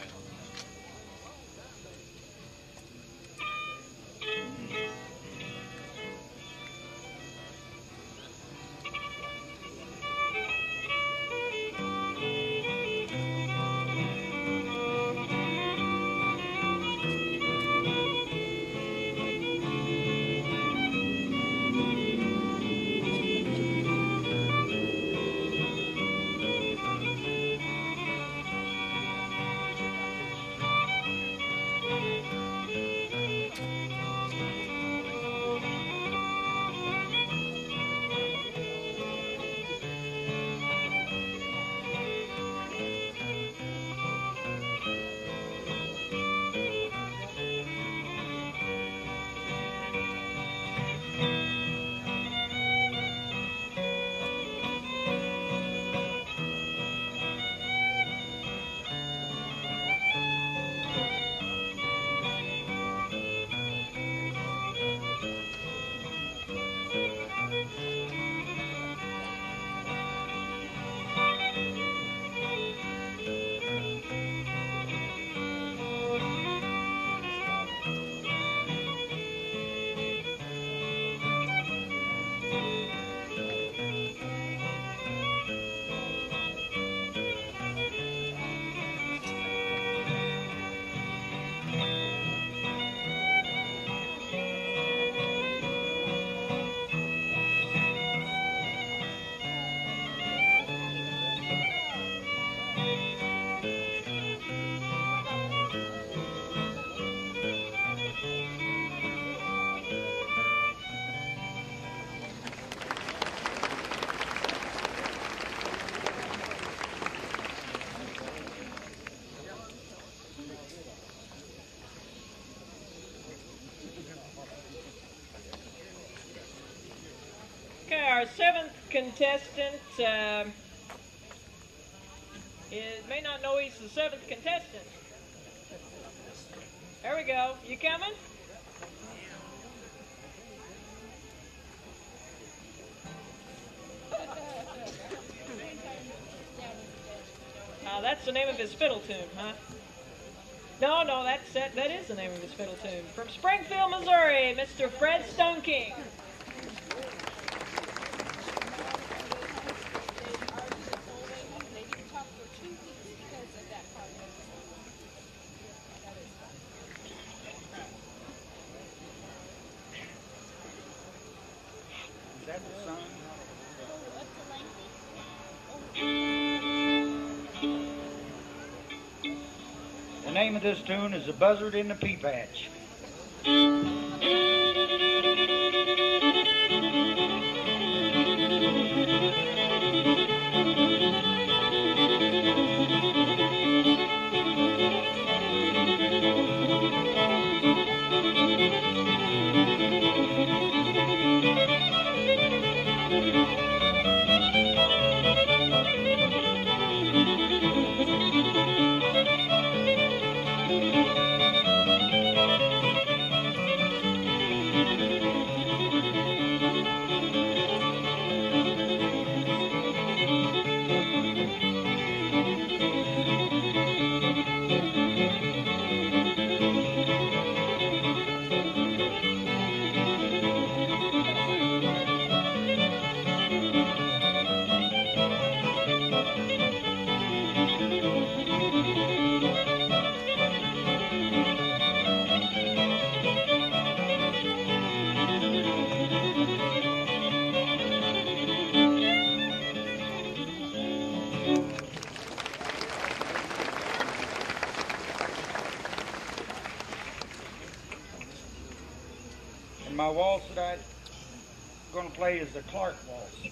Our seventh contestant uh, is, may not know he's the seventh contestant. There we go. You coming? Oh, that's the name of his fiddle tune, huh? No, no, that's that, that is the name of his fiddle tune. From Springfield, Missouri, Mister Fred Stone King. The name of this tune is The Buzzard in the Pea Patch. My waltz that I'm going to play is the Clark Waltz.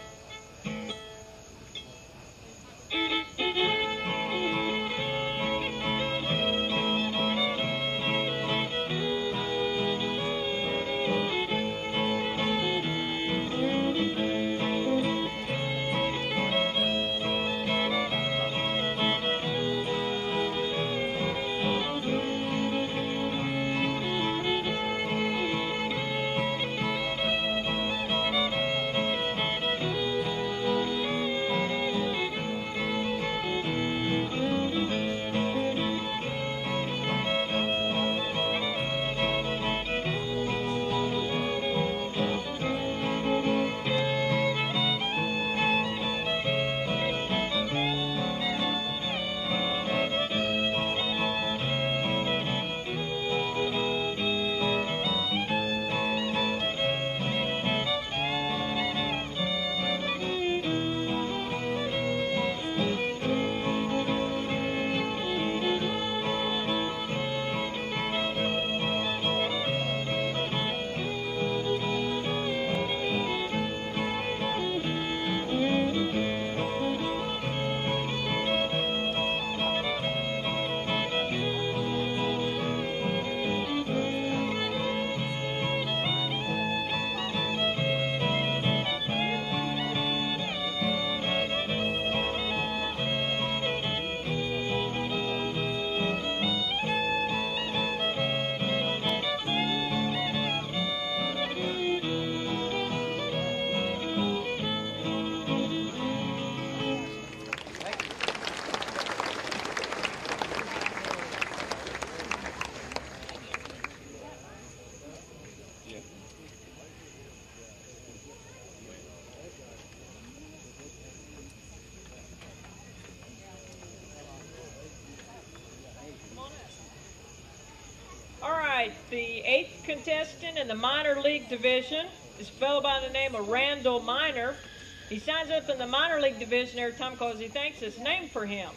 The eighth contestant in the minor league division is a fellow by the name of Randall Minor. He signs up in the minor league division every time because he thinks it's named for him.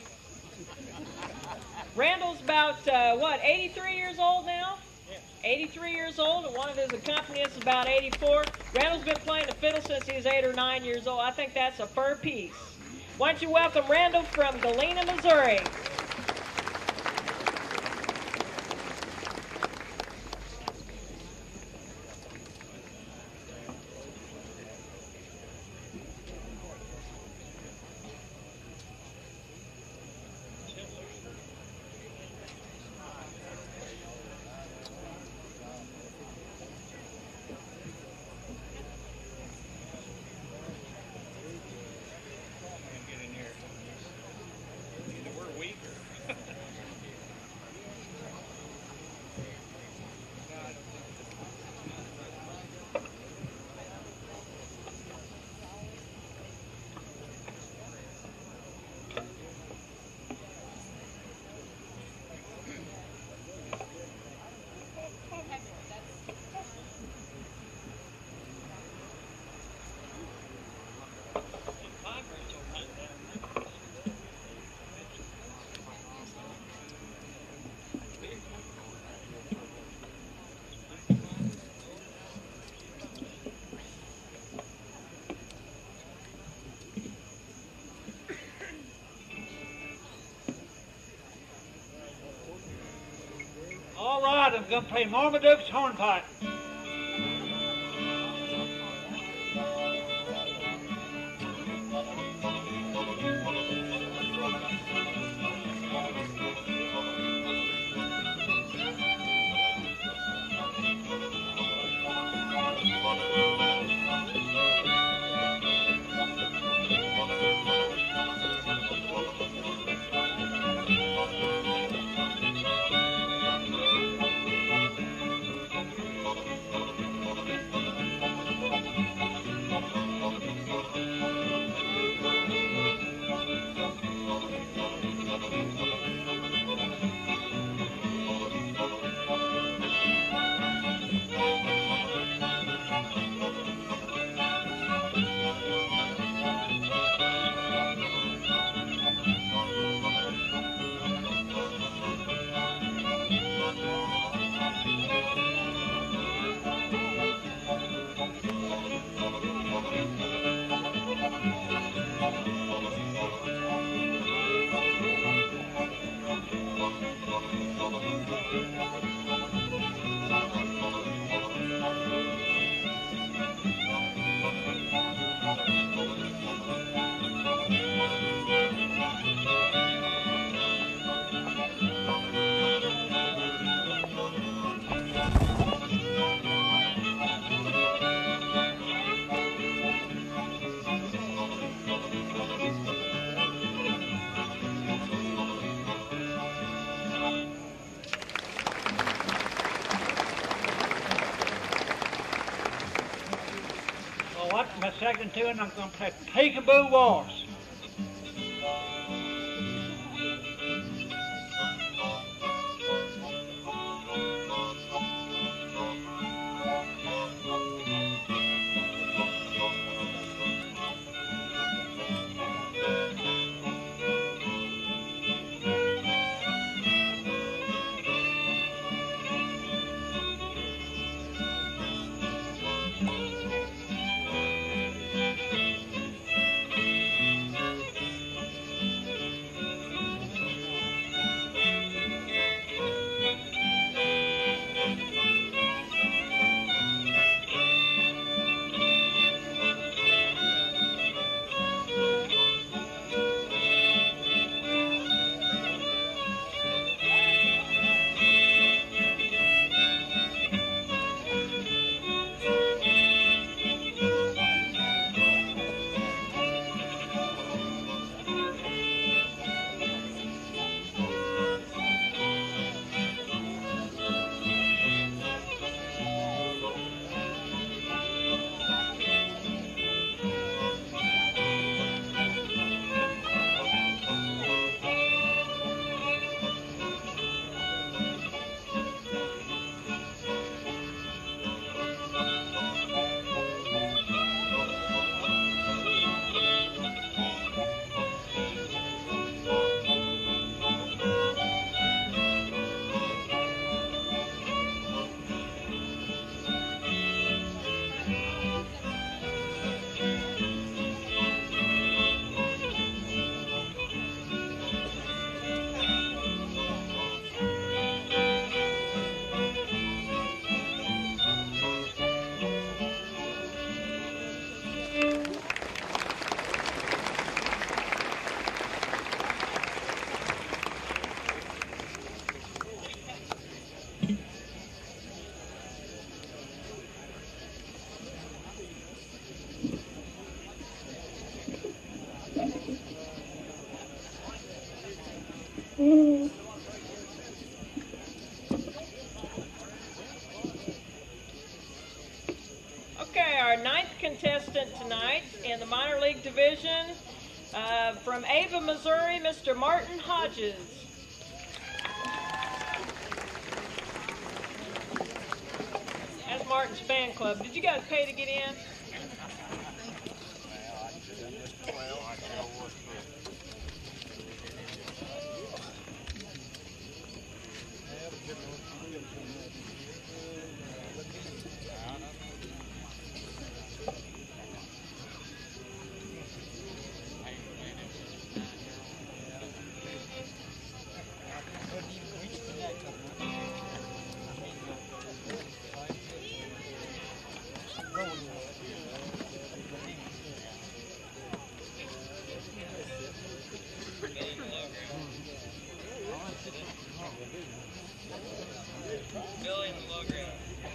Randall's about, uh, what, eighty-three years old now? eighty-three years old, and one of his accompanist is about eighty-four. Randall's been playing the fiddle since he was eight or nine years old. I think that's a fur piece. Why don't you welcome Randall from Galena, Missouri. We're weak right, I'm going to play Marmaduke's hornpipe. My second tune, I'm going to play Peekaboo Waltz. Okay, our ninth contestant tonight in the minor league division, uh, from Ava, Missouri, Mister Martin Hodges. That's Martin's fan club. Did you guys pay to get in? Billy in the low ground.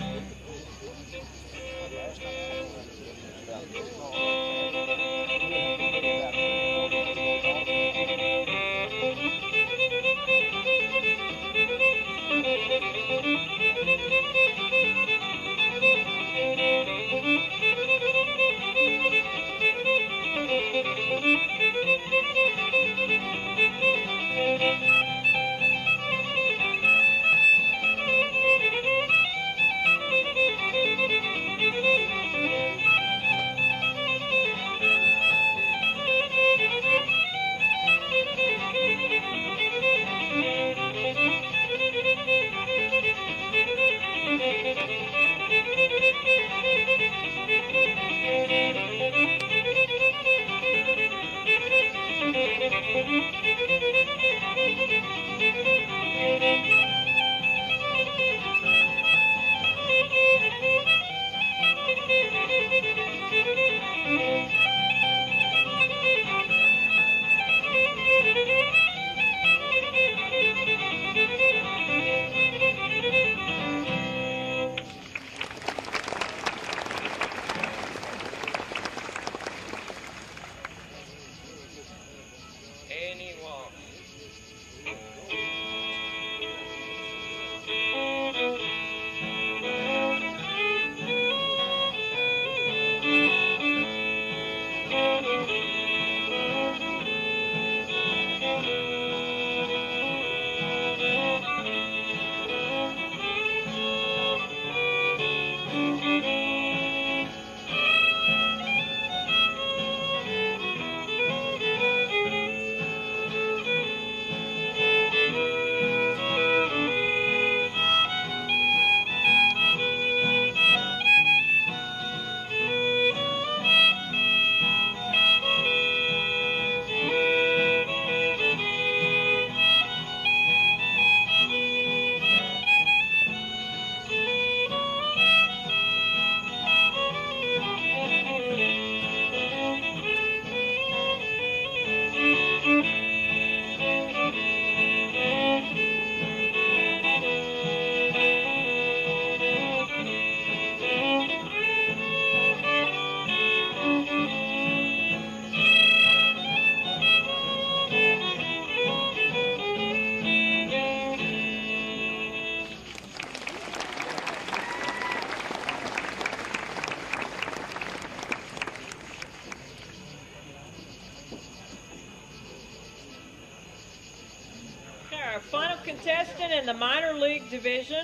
Contestant in the minor league division.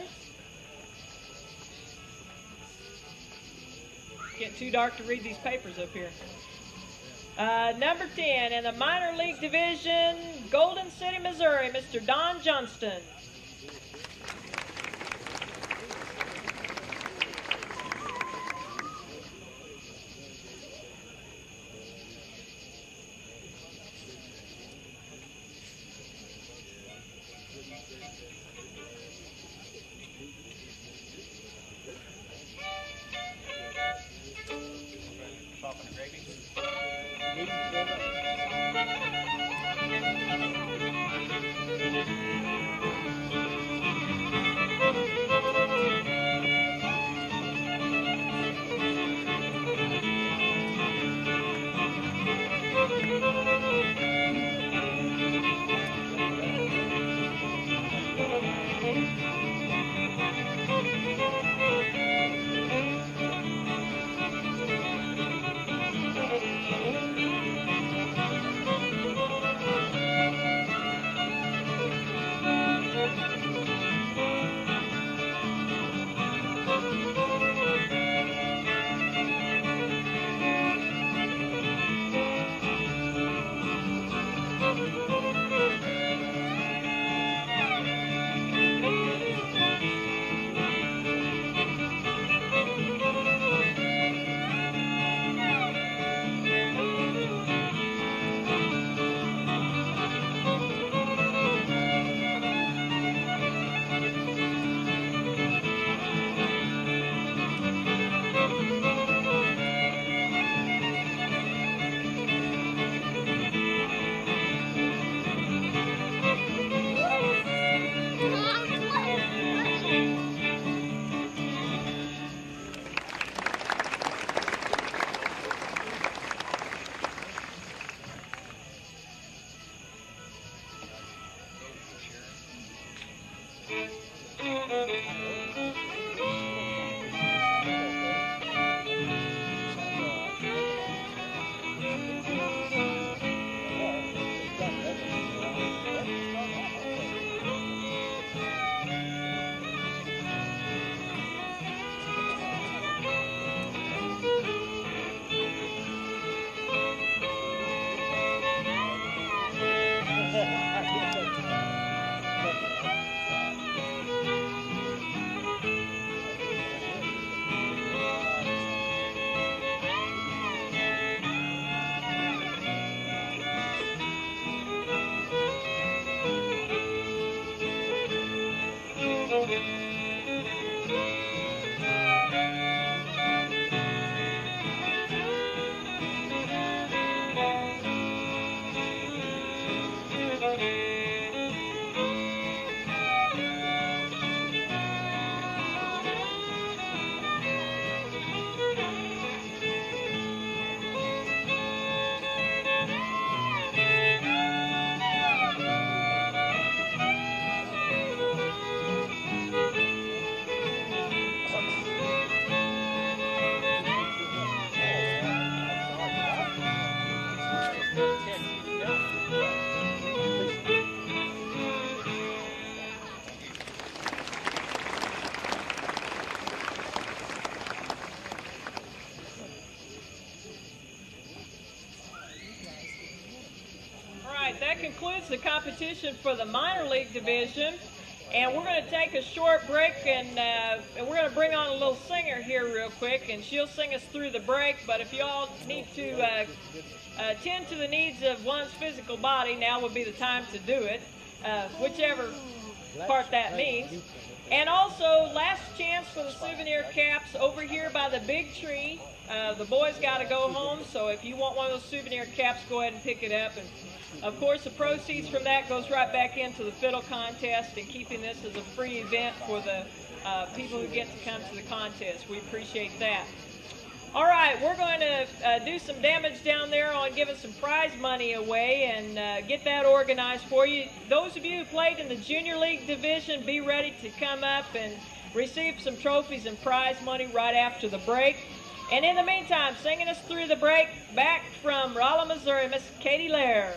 Getting too dark to read these papers up here. Uh, number ten in the minor league division, Golden City, Missouri, Mister Don Johnston. that concludes the competition for the minor league division. And we're going to take a short break, and, uh, and we're going to bring on a little singer here real quick, and she'll sing us through the break. But if you all need to uh, uh, tend to the needs of one's physical body, now would be the time to do it, uh, whichever part that means. And also, last chance for the souvenir caps over here by the big tree. Uh, the boys got to go home, so if you want one of those souvenir caps, go ahead and pick it up. And of course, the proceeds from that goes right back into the fiddle contest and keeping this as a free event for the uh, people who get to come to the contest. We appreciate that. All right, we're going to uh, do some damage down there on giving some prize money away and uh, get that organized for you. Those of you who played in the Junior League division, be ready to come up and receive some trophies and prize money right after the break. And in the meantime, singing us through the break, back from Rolla, Missouri, Miss Katie Lair.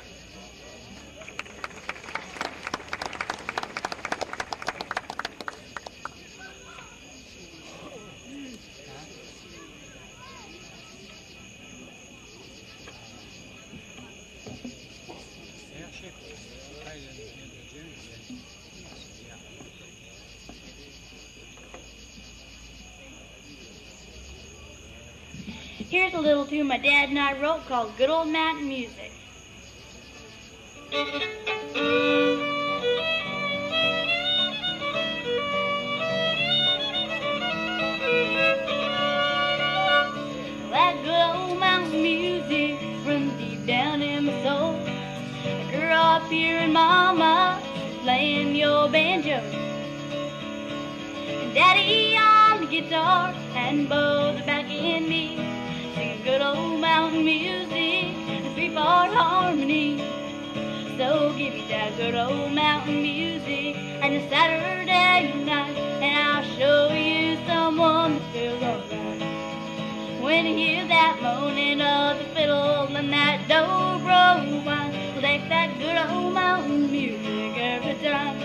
Here's a little tune my dad and I wrote called Good Old Mountain Music. That good old mountain music runs deep down in my soul. I grew up hearing Mama playing your banjo, and Daddy on the guitar and Bo the back in me, singing good old mountain music and three-part harmony. So give me that good old mountain music and a Saturday night, and I'll show you someone that feels alright. When you hear that moaning of the fiddle and that dobro wine, well, take that good old mountain music every time.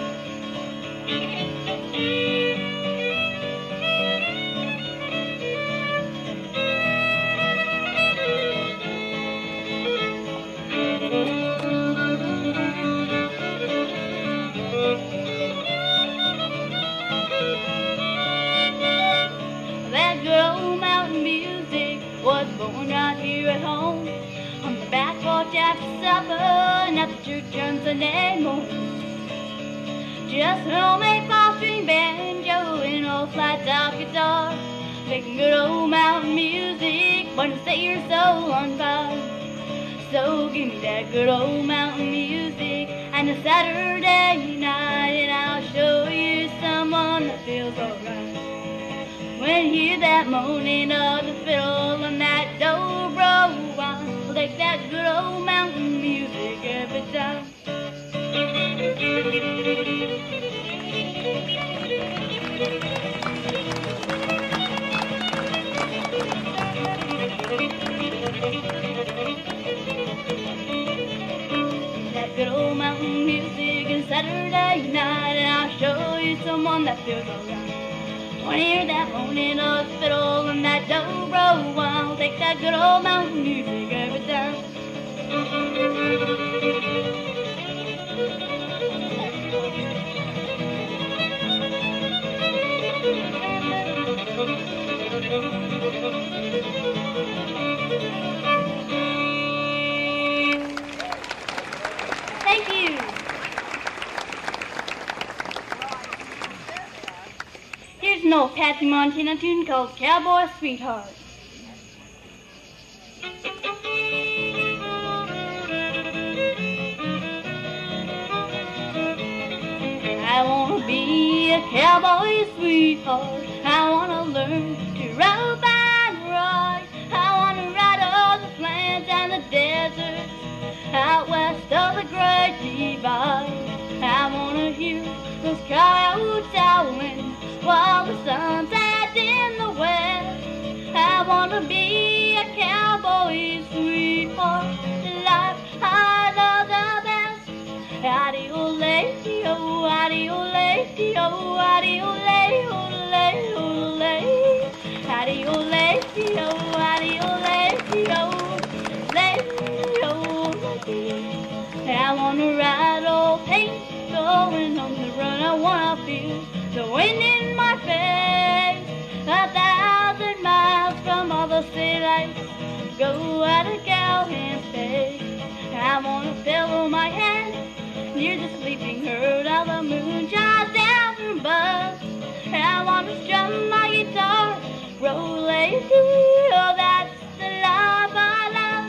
That good old mountain music was born right here at home, on the back porch after supper and at the church on Sunday morning. Just an homemade five-string banjo and old flat-top guitar, making good old mountain music, but to set your soul on fire. So give me that good old mountain music and a Saturday night, and I'll show you someone that feels alright. When you hear that moaning of the fiddle and that dobro wine, we'll take that good old mountain music every time. That good old mountain music and Saturday night, and I'll show you someone that feels alright. When you hear that moaning of the fiddle and that dobro wine, we'll take that good old mountain music every time. Thank you. Here's an old Patsy Montana tune called Cowboy Sweetheart. I wanna be a cowboy sweetheart. I wanna learn to rope and ride. I wanna ride all the plains and the deserts out west of the Great Divide. I wanna hear those coyotes howling while the sun sets in the west. I wanna be a cowboy sweetheart. Life I love the best. Addy-o-lay-o, addy-o-lay-o, addy-o-lay-o-lay-o-lay. Addy-o-lay-o, addy-o-lay-o, lay-o-lay. I wanna I wanna feel the wind in my face. A thousand miles from all the city lights, go at a cowhand's pace. I wanna fill my hand near the sleeping herd of the moon shines down from above. I wanna strum my guitar, roll lazy, oh that's the love I love.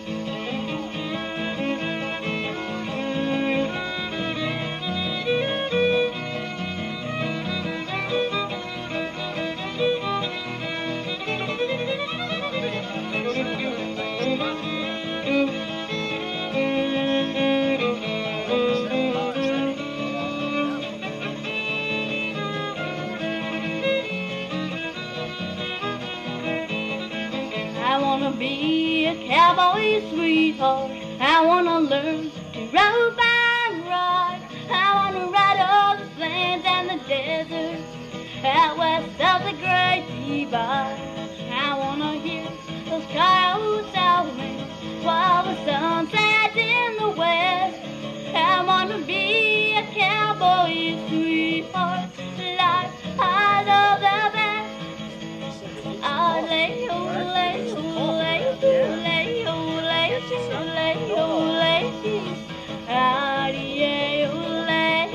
I wanna be a cowboy sweetheart. I wanna learn to rope and ride. I wanna ride all the plains and the deserts out west of the Great Divide. I wanna hear those coyotes howling while the sun sets in the west. I wanna be a cowboy sweetheart, like I love the best. I lay, oh, lay, oh, lay, oh, lay, oh, lay, oh, lay, oh, lay, ah, yeah, oh, lay.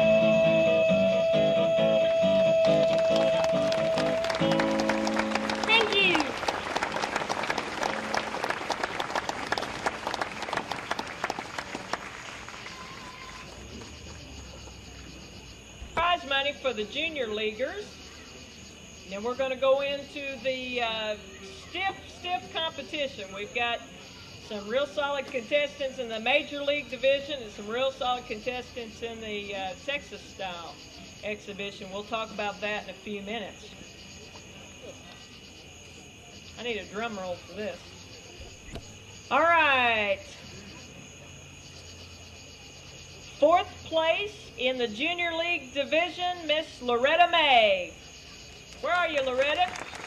Thank you. Prize money for the junior leaguers. Then we're going to go into the uh, stiff, stiff competition. We've got some real solid contestants in the Major League Division and some real solid contestants in the uh, Texas style exhibition. We'll talk about that in a few minutes. I need a drum roll for this. All right. Fourth place in the Junior League Division, Miss Loretta May. Where are you, Loretta?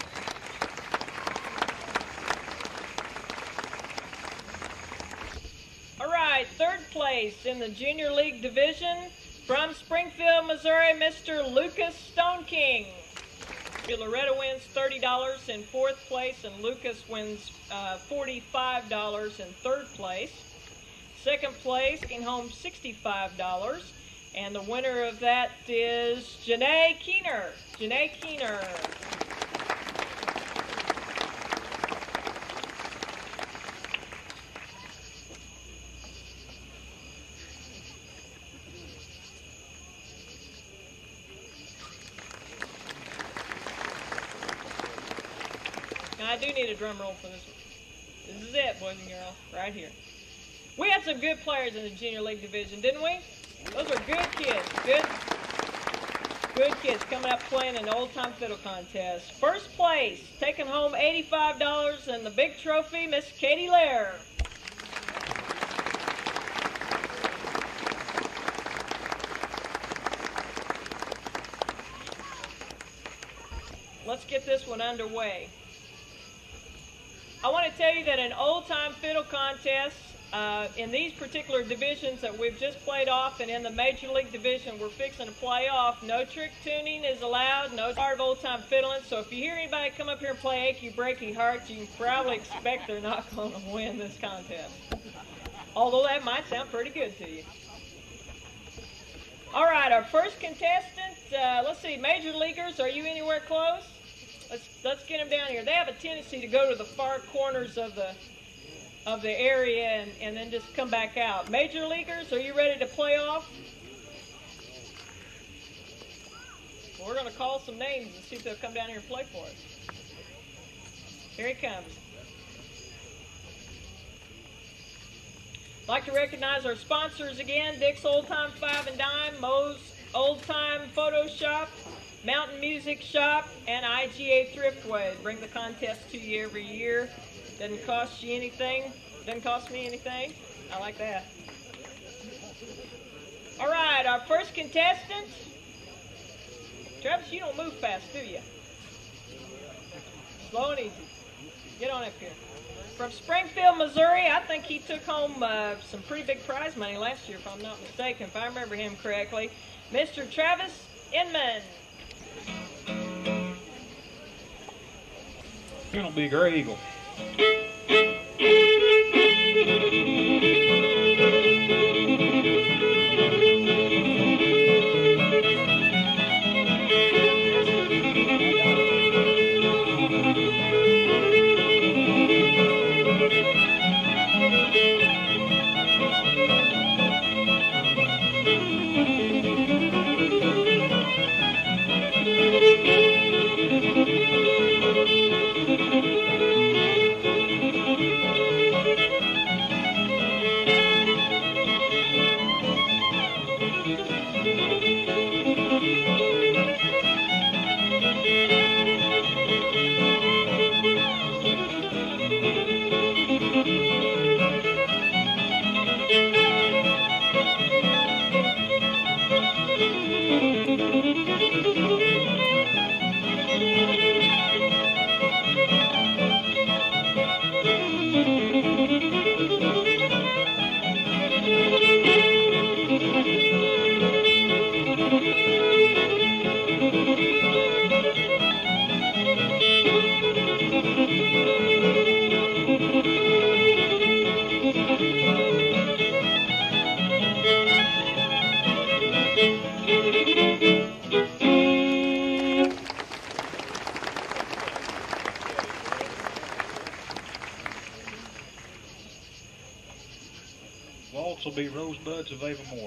All right, third place in the Junior League Division from Springfield, Missouri, Mister Lucas Stone King. Loretta wins thirty dollars in fourth place, and Lucas wins uh, forty-five dollars in third place. Second place, taking home sixty-five dollars. And the winner of that is Janae Keener. Janae Keener. Now, I do need a drum roll for this one. This is it, boys and girls, right here. We had some good players in the Junior League Division, didn't we? Those are good kids, good, good kids coming up playing in the old-time fiddle contest. First place, taking home eighty-five dollars and the big trophy, Miss Katie Lair. Let's get this one underway. I want to tell you that in old-time fiddle contests, Uh, in these particular divisions that we've just played off, and in the Major League Division we're fixing to play off, no trick tuning is allowed, no part of old-time fiddling. So if you hear anybody come up here and play Achy Breaky Heart, you can probably expect they're not going to win this contest. Although that might sound pretty good to you. All right, our first contestant, uh, let's see, Major Leaguers, are you anywhere close? Let's, let's get them down here. They have a tendency to go to the far corners of the of the area and, and then just come back out. Major Leaguers, are you ready to play off? Well, we're going to call some names and see if they'll come down here and play for us. Here he comes. I'd like to recognize our sponsors again, Dick's Old Time Five and Dime, Moad's Old Time Photo Shop, Mountain Music Shop, and I G A Thriftway. Bring the contest to you every year. Doesn't cost you anything. Doesn't cost me anything. I like that. All right, our first contestant. Travis, you don't move fast, do you? Slow and easy. Get on up here. From Springfield, Missouri, I think he took home uh, some pretty big prize money last year, if I'm not mistaken, if I remember him correctly. Mister Travis Inman. It'll be a Gray Eagle. Waltz will be Rosebuds of Avamore.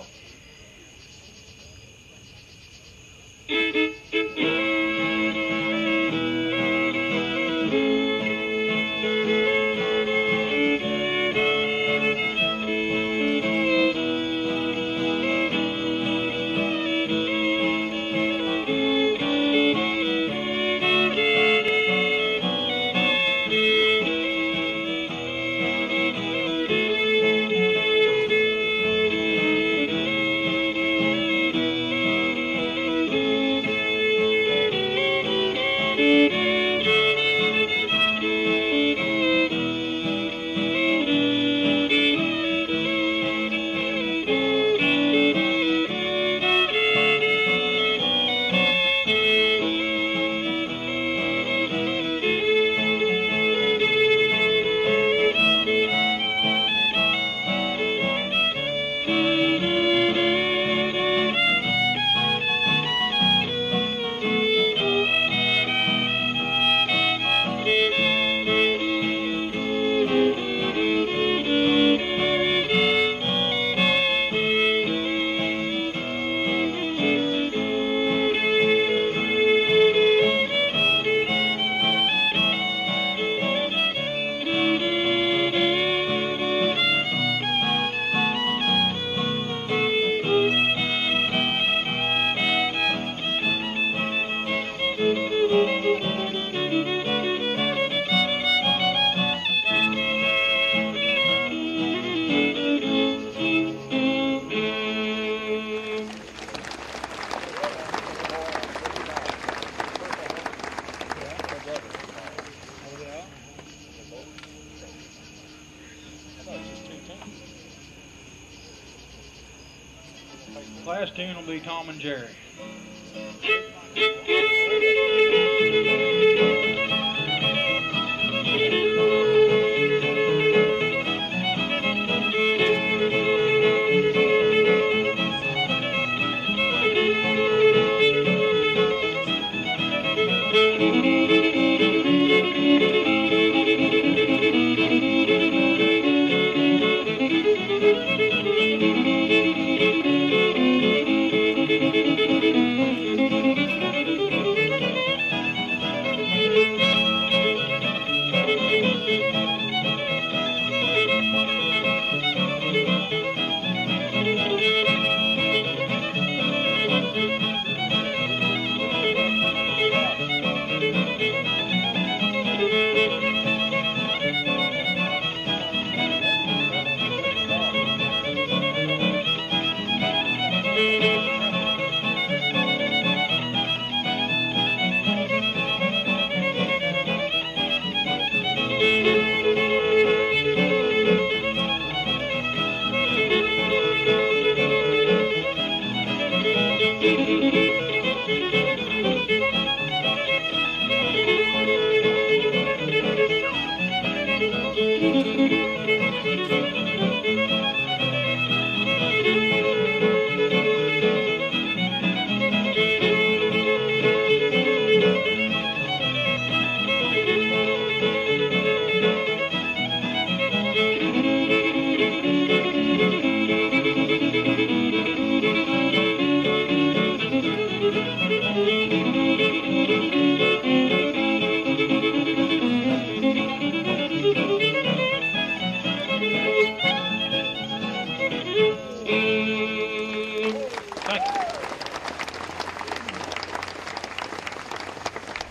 Last tune will be Tom and Jerry.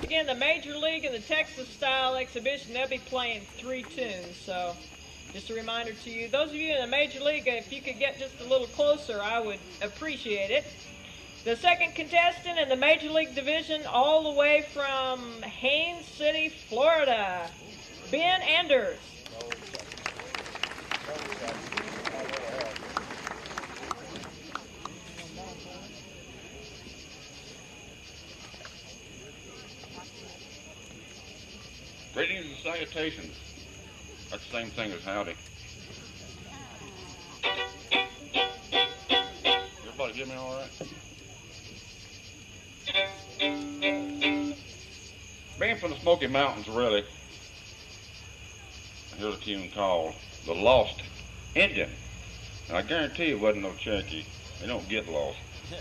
Again, the Major League and the Texas Style Exhibition, they'll be playing three tunes. So just a reminder to you, those of you in the Major League, if you could get just a little closer, I would appreciate it. The second contestant in the Major League Division, all the way from Haines City, Florida, Ben Anders. Greetings and salutations. That's the same thing as howdy. Everybody give me all right? Being from the Smoky Mountains, really, here's a tune called The Lost Indian. And I guarantee it wasn't no Cherokee. They don't get lost.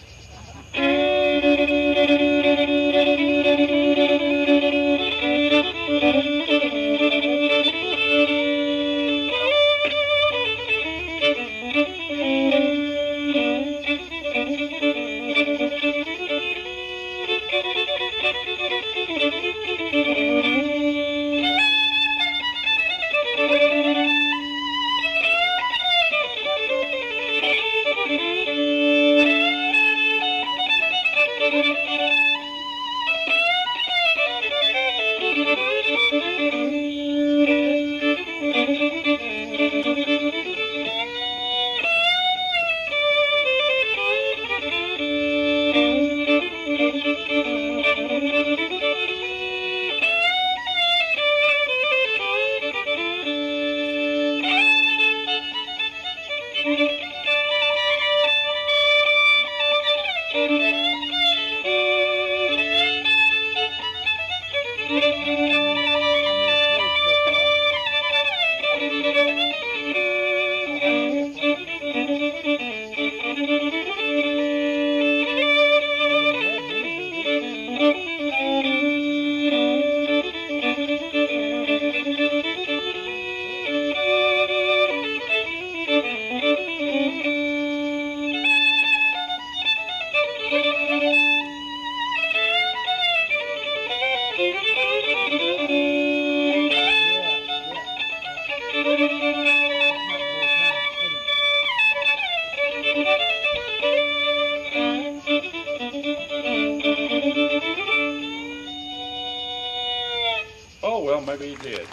Oh, well, maybe he did.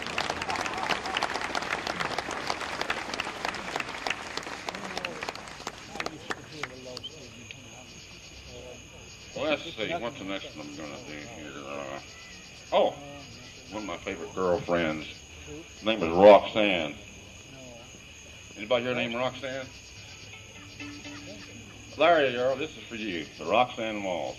Well, let's see. What's the next one I'm going to do here? Uh, oh, one of my favorite girlfriends. Her name is Roxanne. Anybody hear the name Roxanne? Larry, girl, this is for you. The Roxanne Waltz.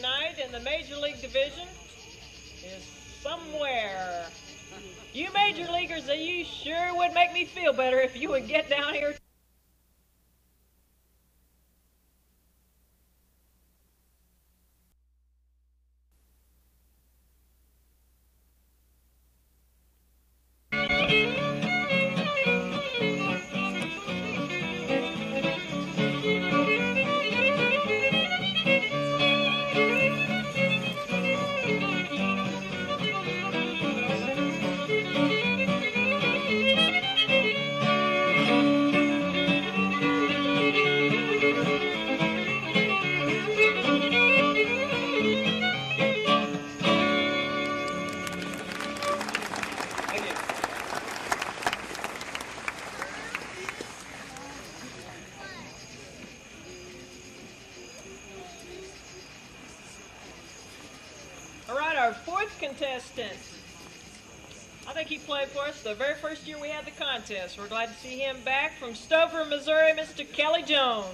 tonight in the Major League Division is somewhere. You Major Leaguers, you sure would make me feel better if you would get down here. Contestant. I think he played for us the very first year we had the contest. We're glad to see him back from Stover, Missouri, Mister Kelly Jones.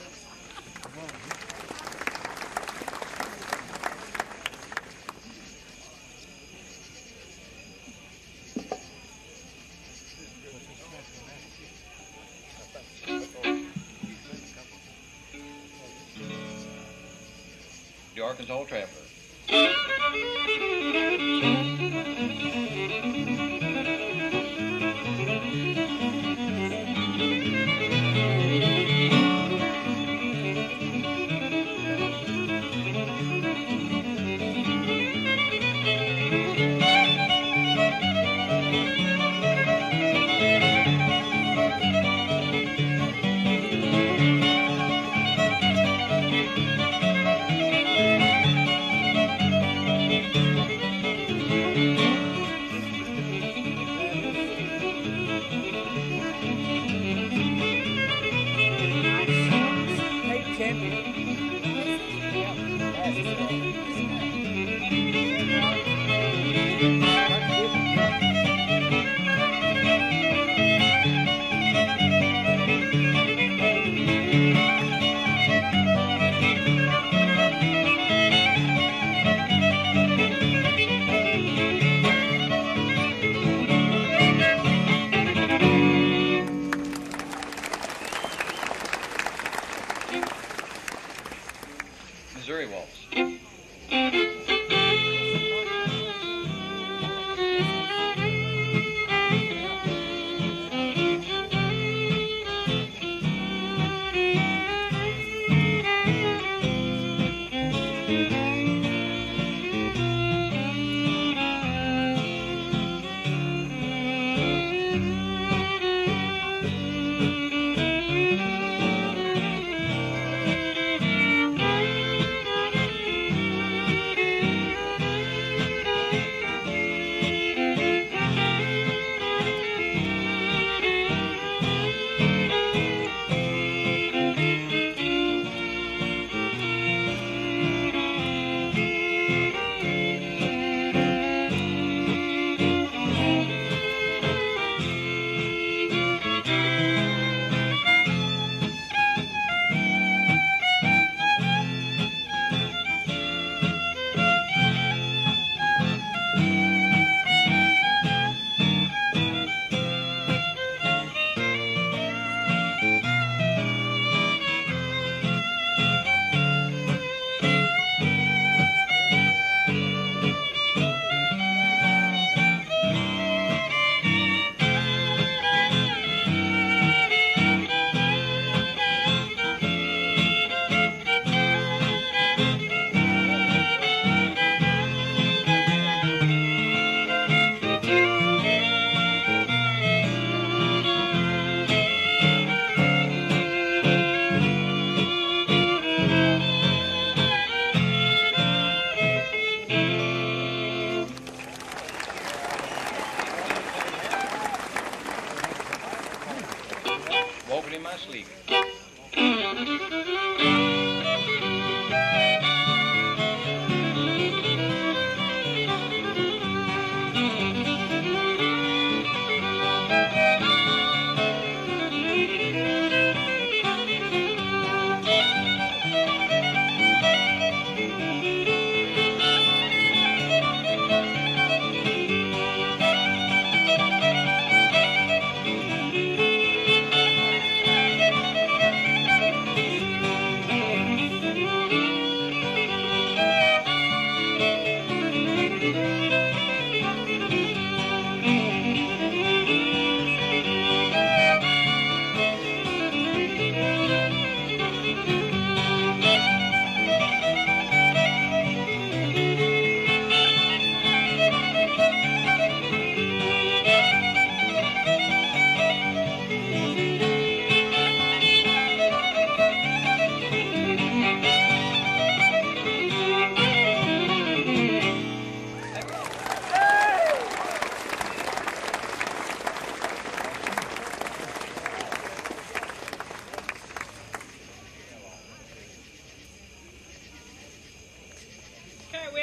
The Arkansas Traveler. Missouri Waltz.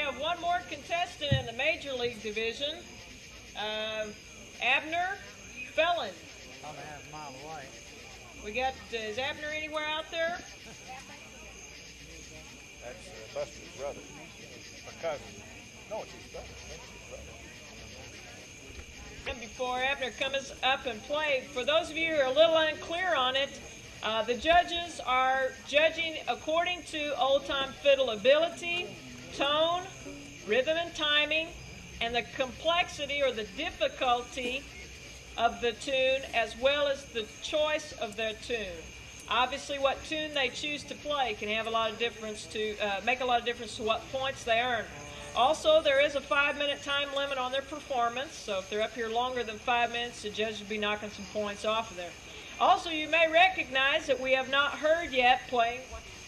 have one more contestant in the Major League Division. Uh, Abner Felon. I'm a half mile away. We got, uh, is Abner anywhere out there? That's uh, Buster's brother. Or cousin. No, it's his brother. It's his brother. And before Abner comes up and plays, for those of you who are a little unclear on it, uh, the judges are judging according to old-time fiddle ability, tone, rhythm and timing, and the complexity or the difficulty of the tune, as well as the choice of their tune. Obviously, what tune they choose to play can have a lot of difference to uh, make a lot of difference to what points they earn. Also, there is a five-minute time limit on their performance, so if they're up here longer than five minutes, the judge will be knocking some points off of there. Also, you may recognize that we have not heard yet playing.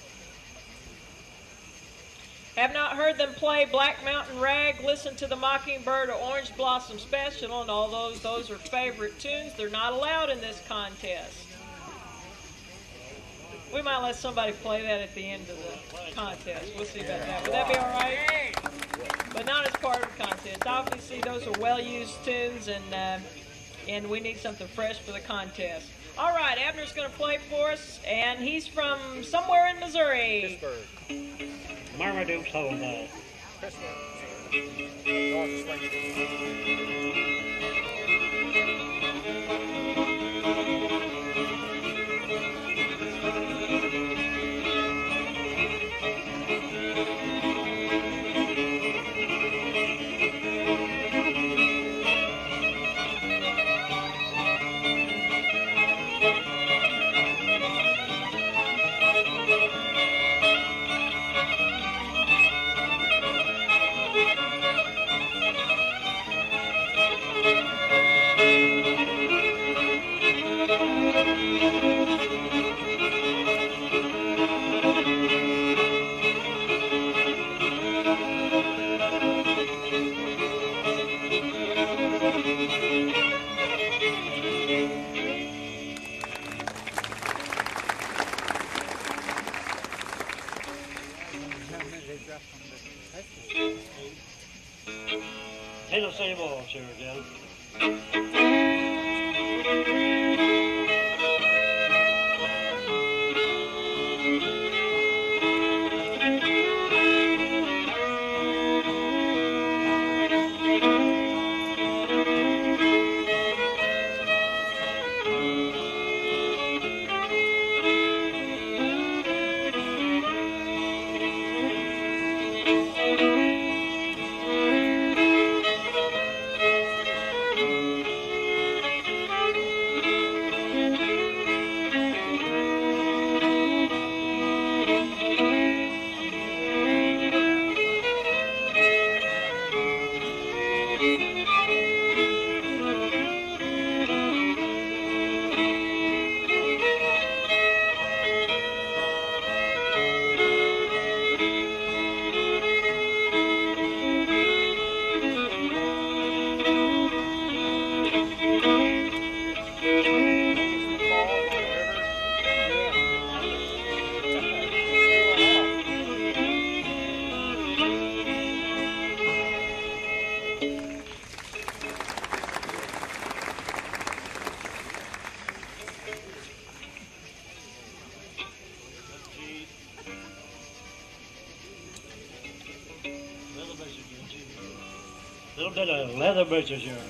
Have not heard them play Black Mountain Rag, Listen to the Mockingbird, or Orange Blossom Special, and all those, those are favorite tunes. They're not allowed in this contest. We might let somebody play that at the end of the contest. We'll see about that. Would that be all right? But not as part of the contest. Obviously, those are well-used tunes, and uh, and we need something fresh for the contest. All right, Abner's going to play for us, and he's from somewhere in Missouri. Pittsburgh. Marmaduke's home. Uh, Pittsburgh. North Springfield. Ain't no same old, sure, John. Little bit of leather britches here.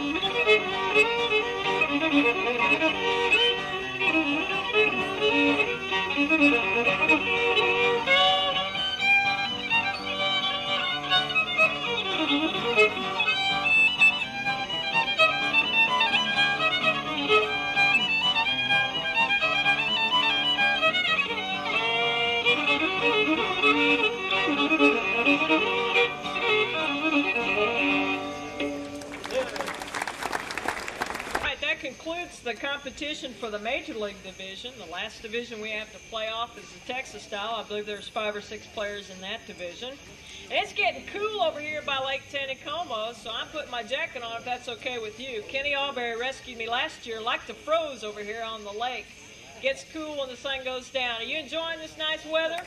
Thank you. concludes the competition for the Major League Division. The last division we have to play off is the Texas style. I believe there's five or six players in that division. And it's getting cool over here by Lake Taneycomo, so I'm putting my jacket on if that's okay with you. Kenny Alberry rescued me last year like the froze over here on the lake. Gets cool when the sun goes down. Are you enjoying this nice weather?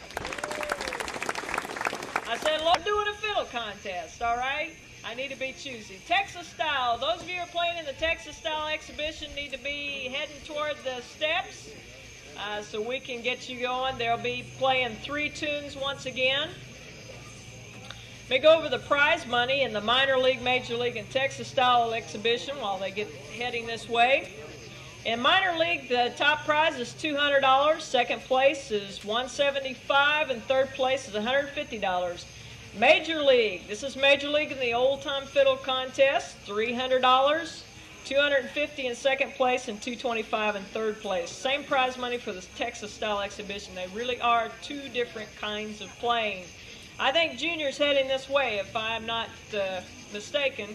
I said, Lord, doing a fiddle contest, all right? I need to be choosy. Texas style. Those of you who are playing in the Texas style exhibition need to be heading toward the steps uh, so we can get you going. They'll be playing three tunes once again. Let me go over the prize money in the minor league, major league, and Texas style exhibition while they get heading this way. In minor league, the top prize is two hundred dollars. Second place is one hundred seventy-five dollars, and third place is one hundred fifty dollars. Major league, this is major league in the old time fiddle contest, three hundred dollars, two hundred fifty dollars in second place, and two hundred twenty-five dollars in third place. Same prize money for the Texas style exhibition. They really are two different kinds of playing. I think Junior's heading this way, if I'm not uh, mistaken.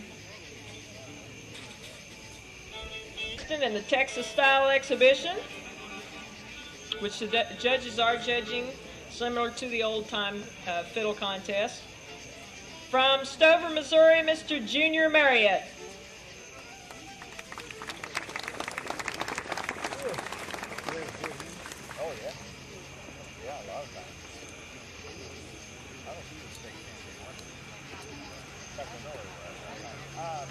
In the Texas style exhibition, which the judges are judging similar to the old time uh, fiddle contest. From Stover, Missouri, Mister Junior Marriott. Oh, yeah. Yeah, a lot of times. I don't see this thing anymore. Back to Miller. Ah,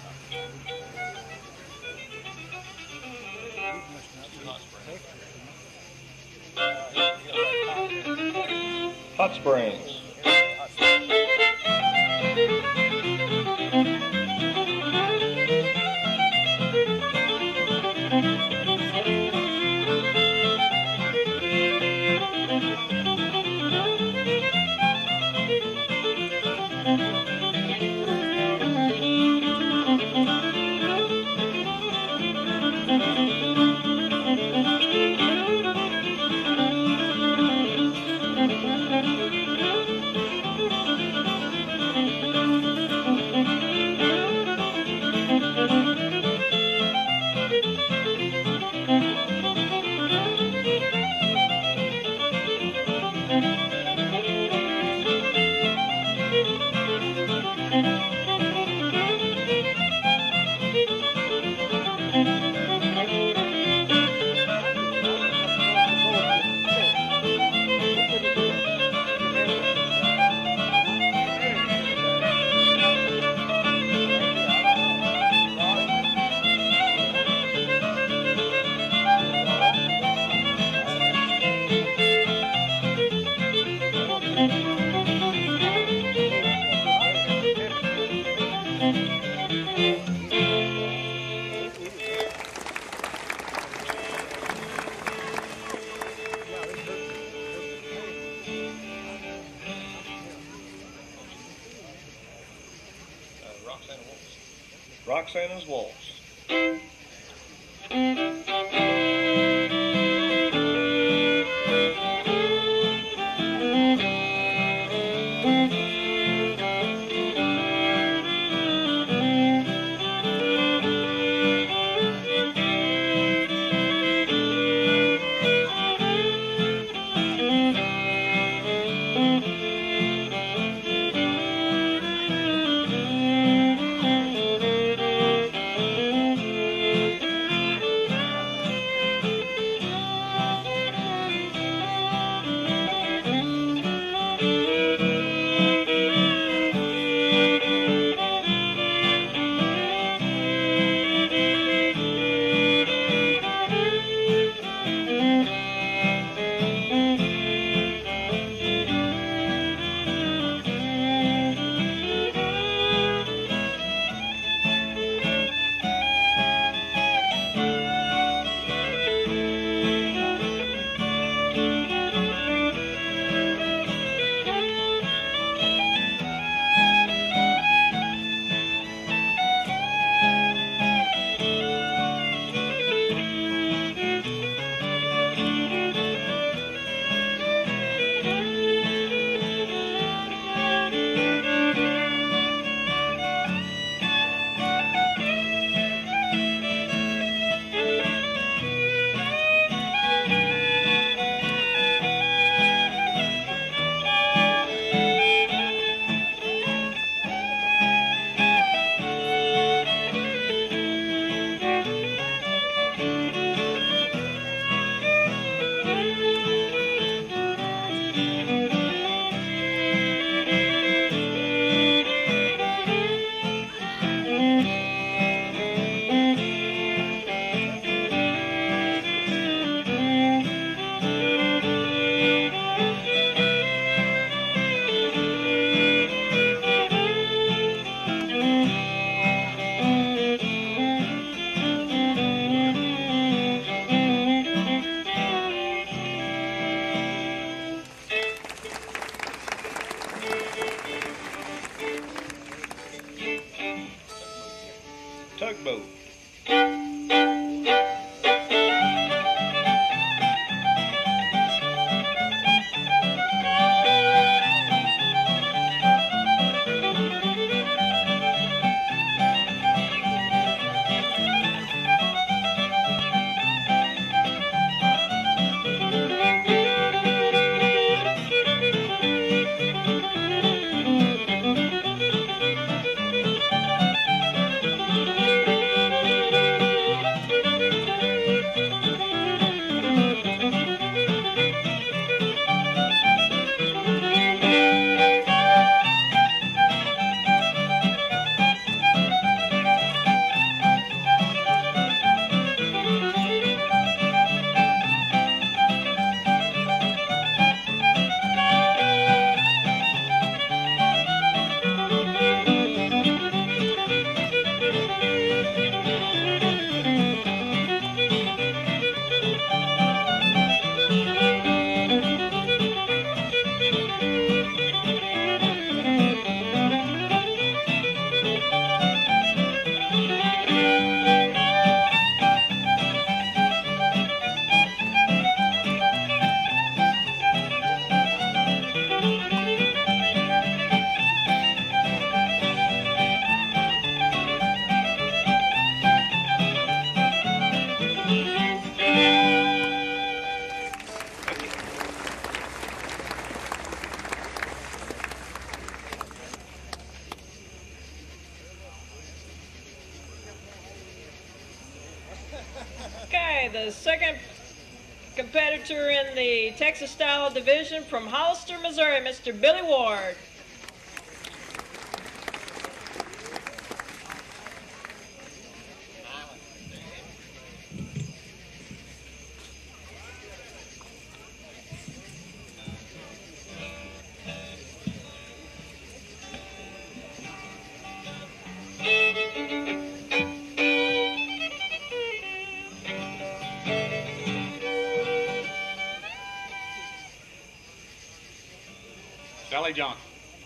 Hot Springs. Roxana's Waltz. the second competitor in the Texas Style Division from Hollister, Missouri, Mister Billy Ward. Sally Johnson.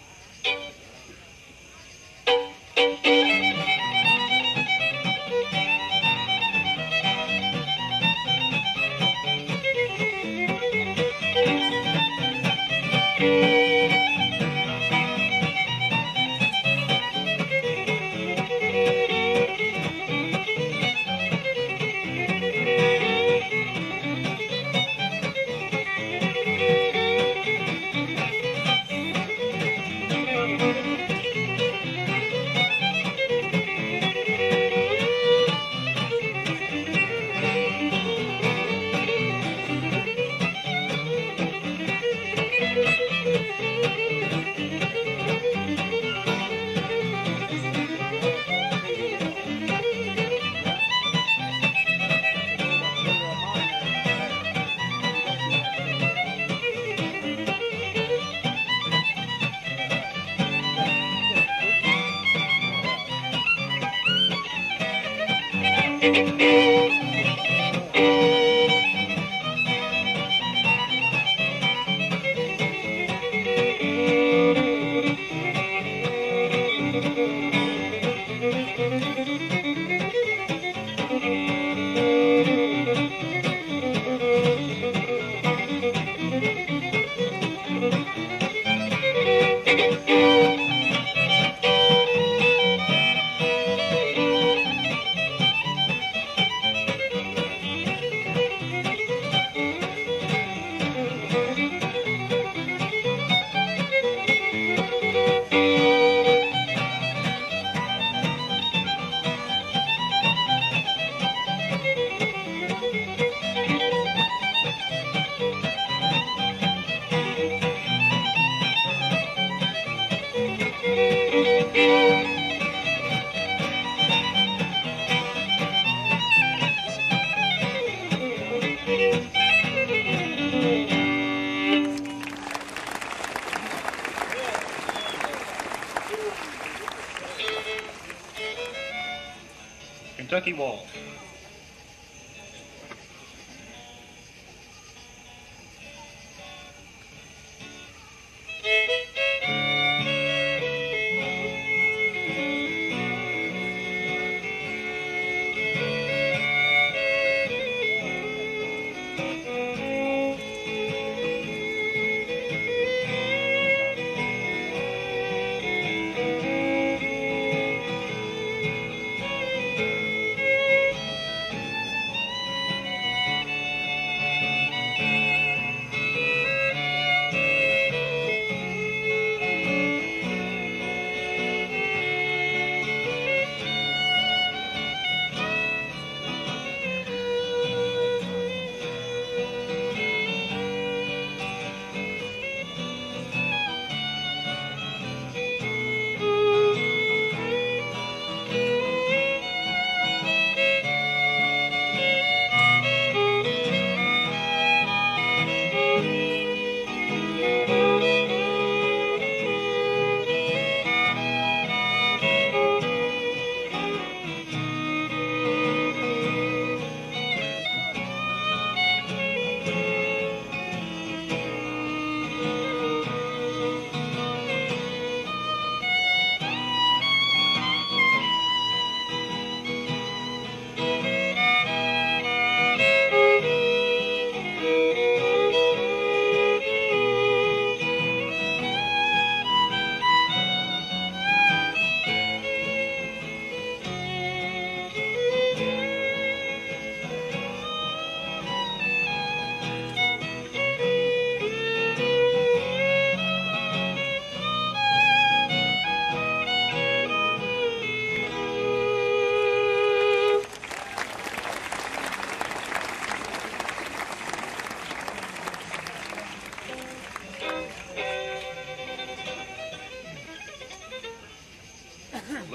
Kentucky Waltz.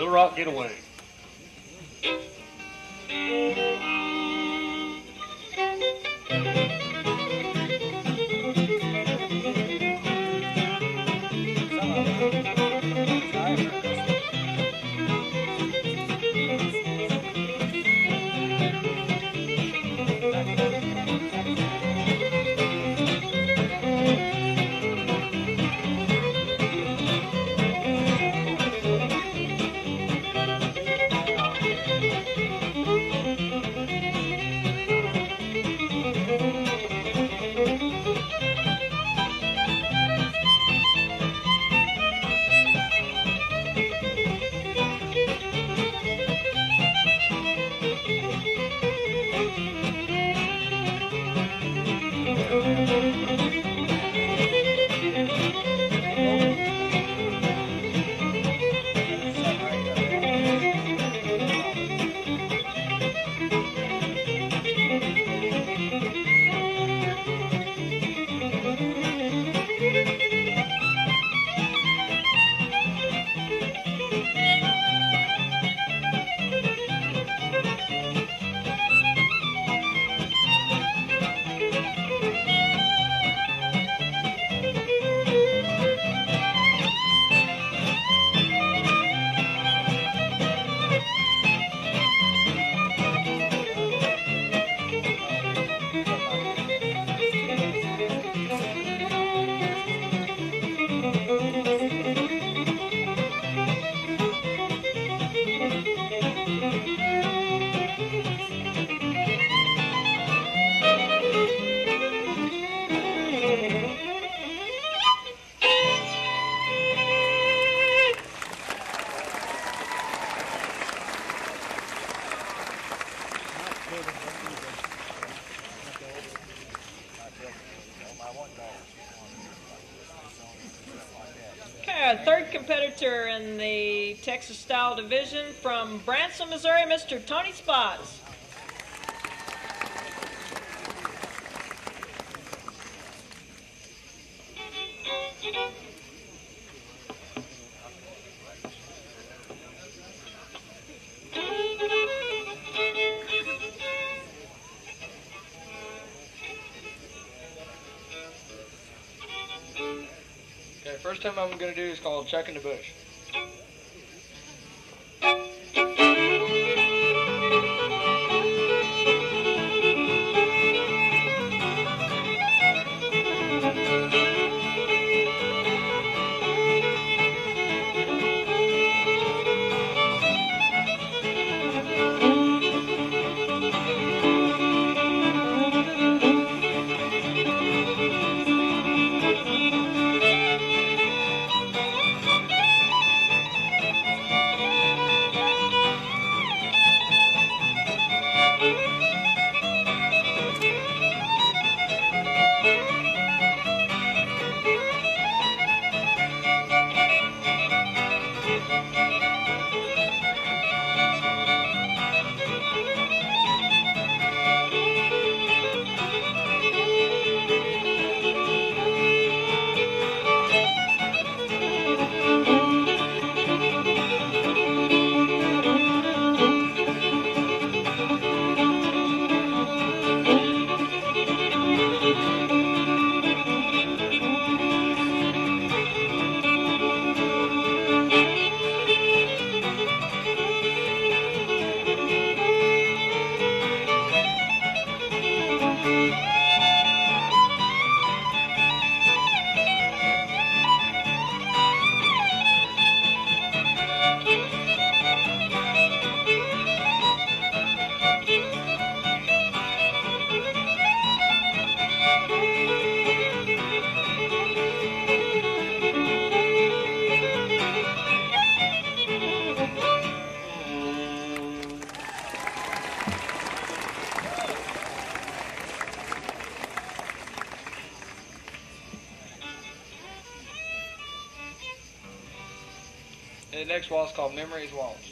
Little Rock Getaway. Third competitor in the Texas Style Division from Branson, Missouri, Mister Tony Spots. First time I'm going to do is called Chuck in the Bush. And the next waltz is called Memories Waltz.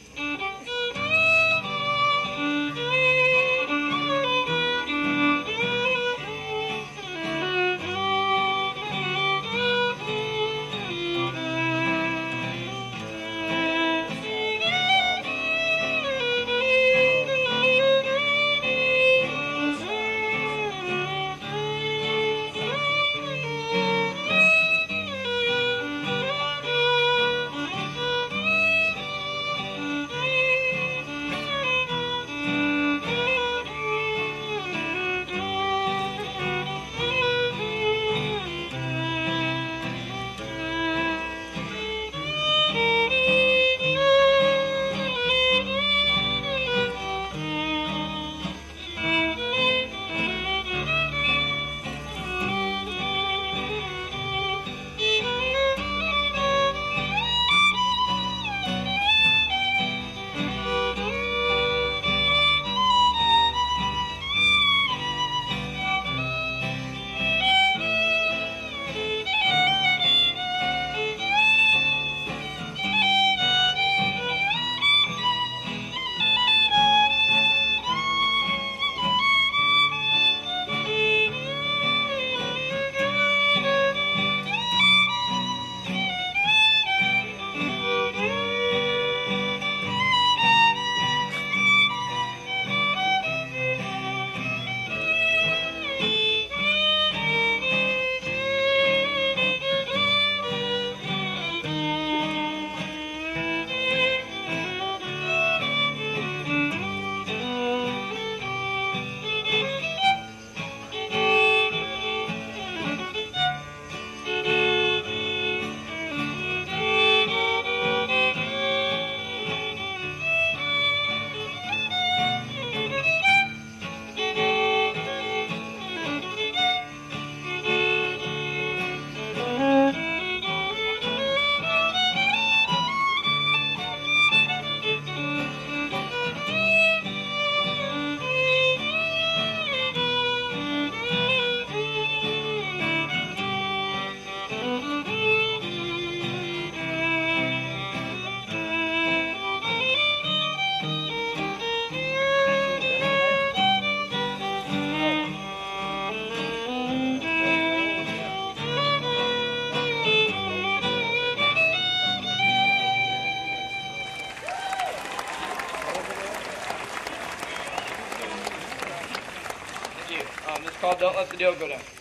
Don't let the deal go down.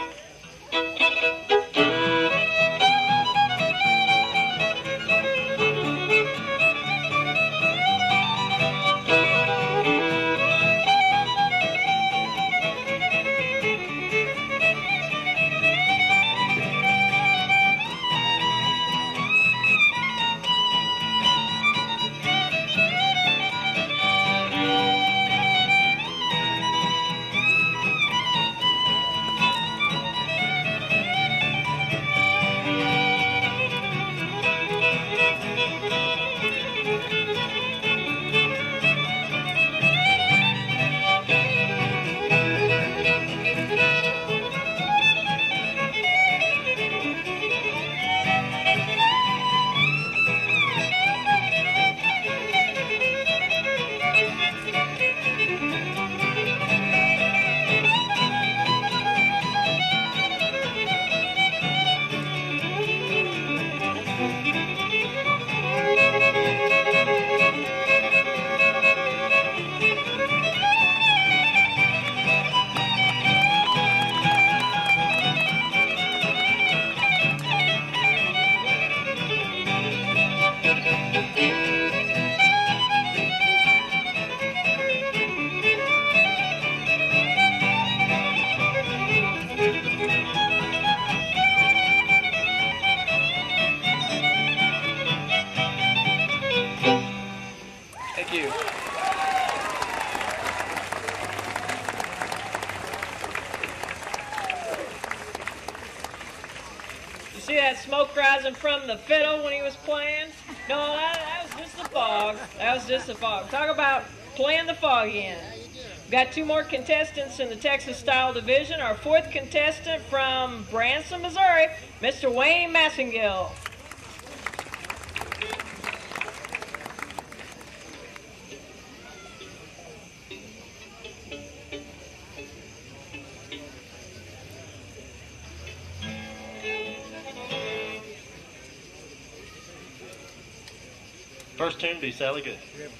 See that smoke rising from the fiddle when he was playing? No, that, that was just the fog. That was just the fog. Talk about playing the fog in. We've got two more contestants in the Texas Style Division. Our fourth contestant from Branson, Missouri, Mister Wayne Massengill. First tune be Sally Good.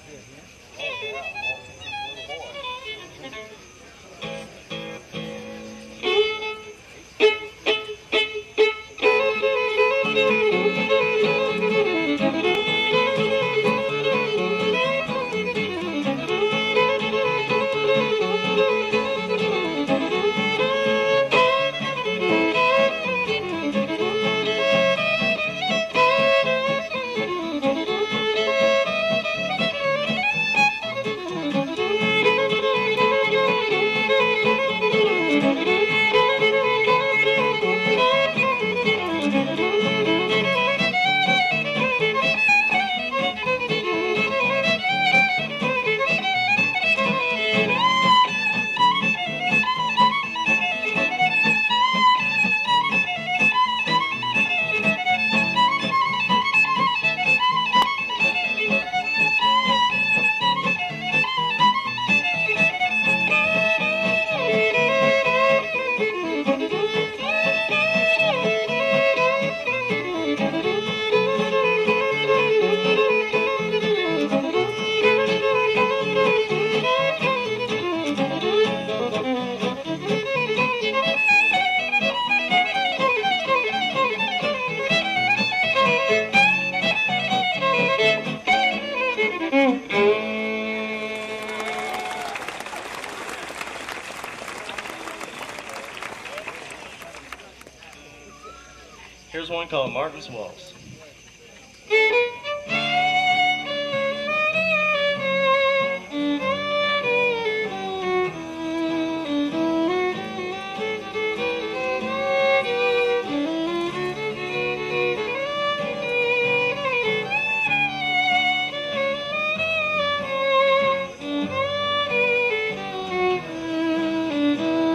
Here's one called Martin's Waltz.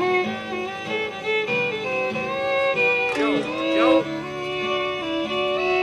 Joe, Joe.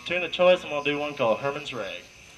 Tune of choice, I'm going to do one called Herman's Rag.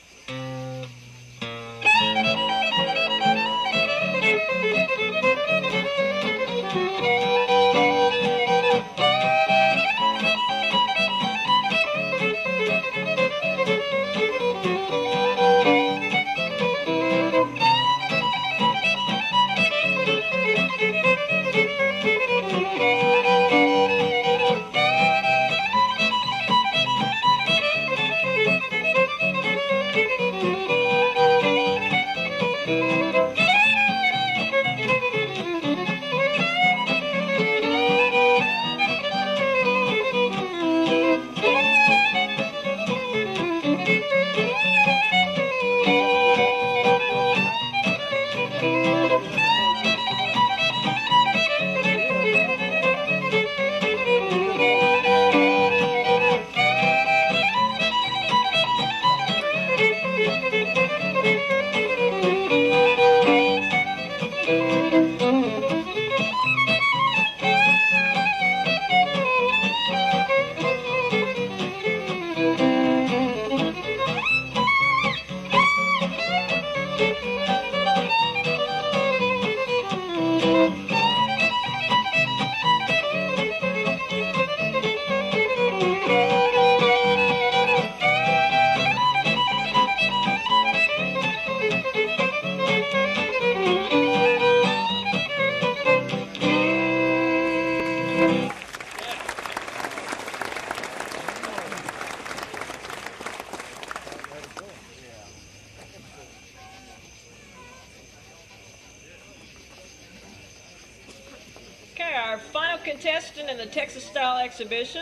Contestant in the Texas Style Exhibition,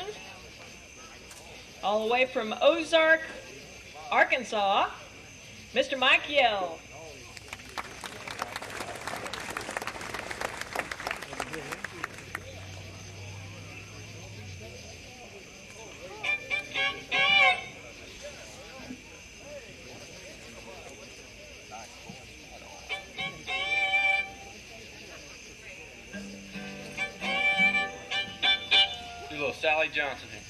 all the way from Ozark, Arkansas, Mister Mike Yell. Sally Johnson here.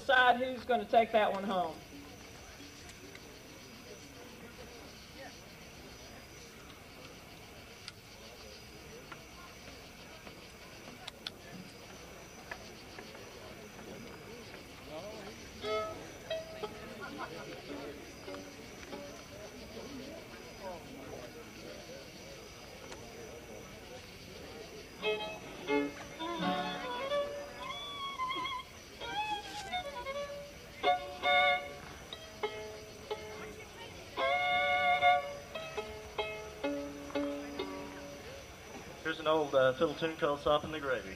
decide who's going to take that one home. Here's an old uh, fiddle tune called Soften the Gravy.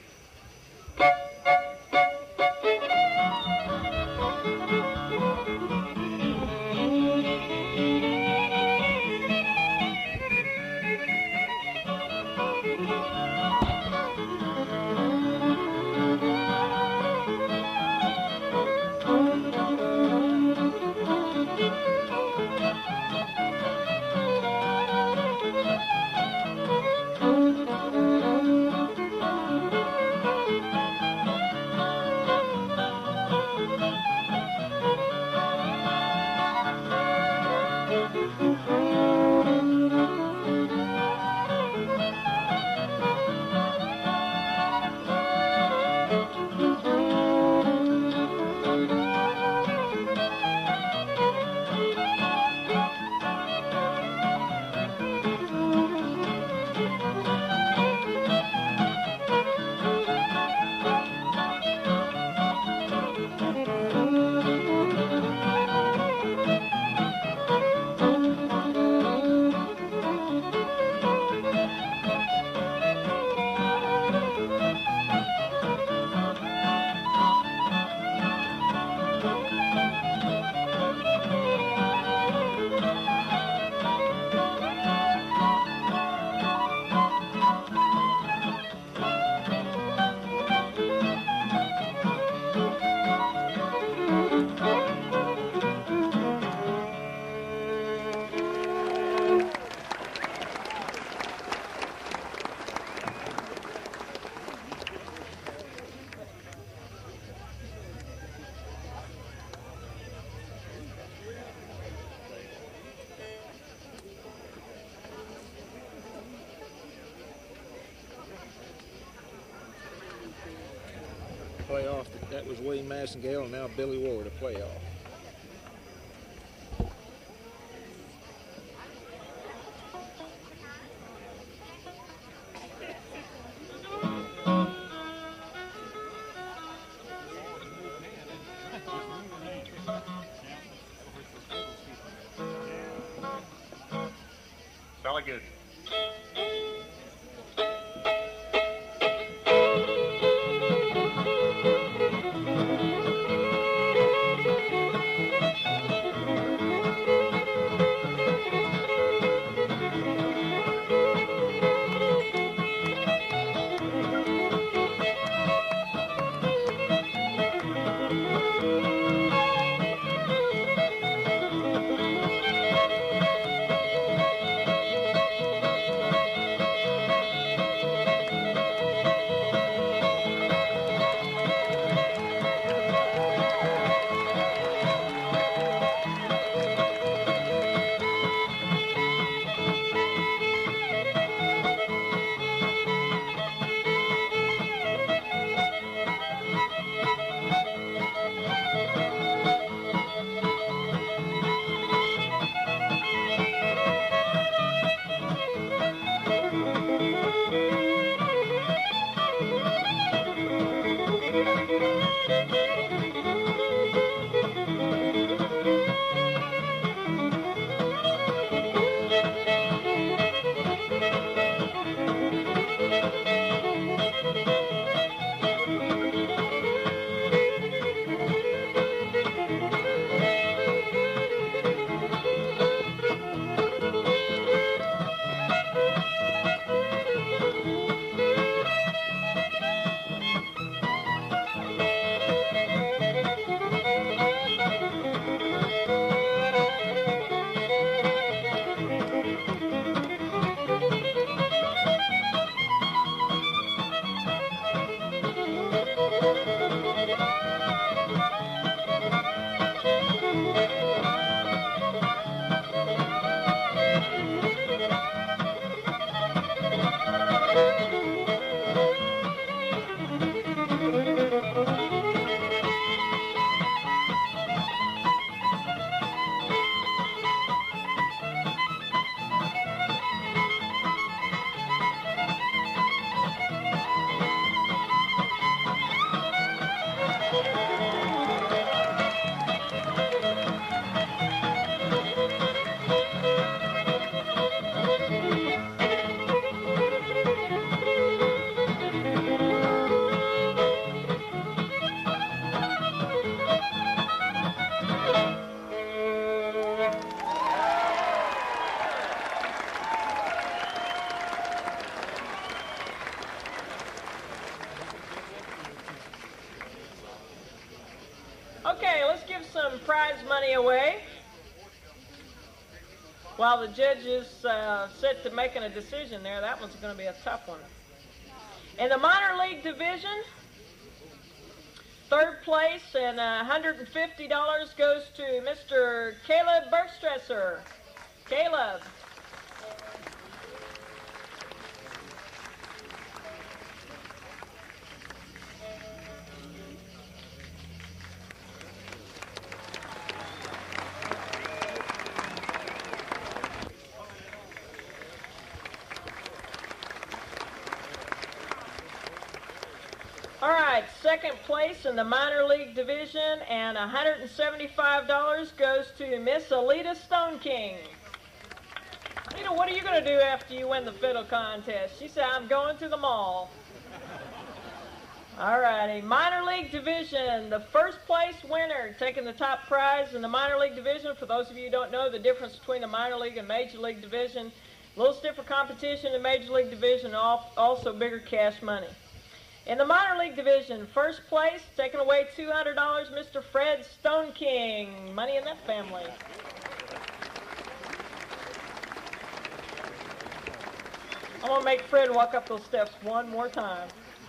Play off. That was William Massengale, and now Billy Ward to play off. Sally Good. let's give some prize money away while the judges uh, set to making a decision there. That one's going to be a tough one. In the minor league division, third place and uh, one hundred fifty dollars goes to Mister Caleb Bergstresser. Caleb. All right, second place in the minor league division and one hundred seventy-five dollars goes to Miss Alita Stone King. Alita, what are you going to do after you win the fiddle contest? She said, I'm going to the mall. All righty, minor league division, the first place winner taking the top prize in the minor league division. For those of you who don't know the difference between the minor league and major league division, a little stiffer competition in major league division, also bigger cash money. In the minor league division, first place, taking away two hundred dollars, Mister Fred Stone King. Money in that family. I'm going to make Fred walk up those steps one more time.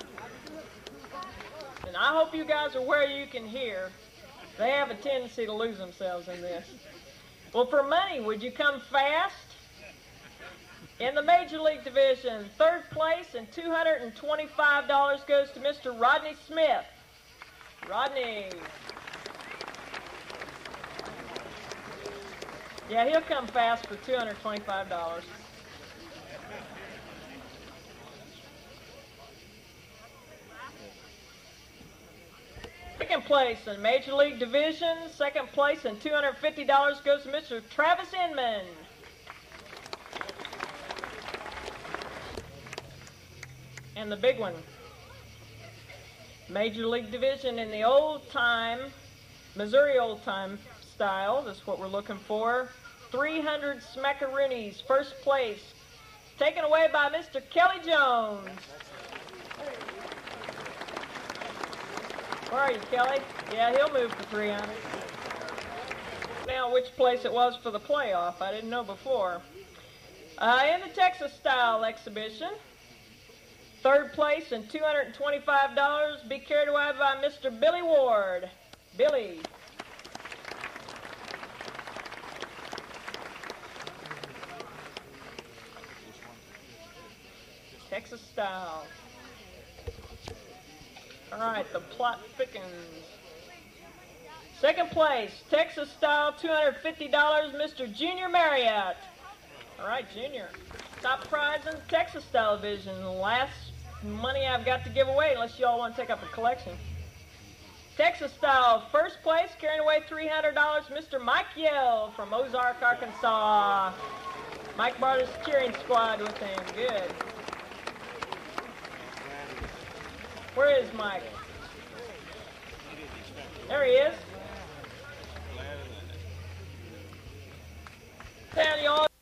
And I hope you guys are where you can hear. They have a tendency to lose themselves in this. Well, for money, would you come fast? In the Major League Division, third place and two hundred twenty-five dollars goes to Mister Rodney Smith. Rodney. Yeah, he'll come fast for two hundred twenty-five dollars. Second place in Major League Division, second place and two hundred fifty dollars goes to Mister Travis Inman. And the big one, Major League Division in the old time, Missouri old time style, that's what we're looking for. three hundred smackaroonies, first place, taken away by Mister Kelly Jones. Where are you, Kelly? Yeah, he'll move for three hundred. Now, which place it was for the playoff, I didn't know before. Uh, in the Texas style exhibition, third place and two hundred twenty-five dollars, be carried away by Mister Billy Ward. Billy. Texas style. All right, the plot thickens. Second place, Texas style, two hundred fifty dollars, Mister Junior Marriott. All right, Junior. Top prize in the Texas style division. The last money I've got to give away, unless you all want to take up a collection. Texas style, first place, carrying away three hundred dollars, Mister Mike Yell from Ozark, Arkansas. Mike brought his cheering squad with him. Good. Where is Mike? There he is. Down, y'all.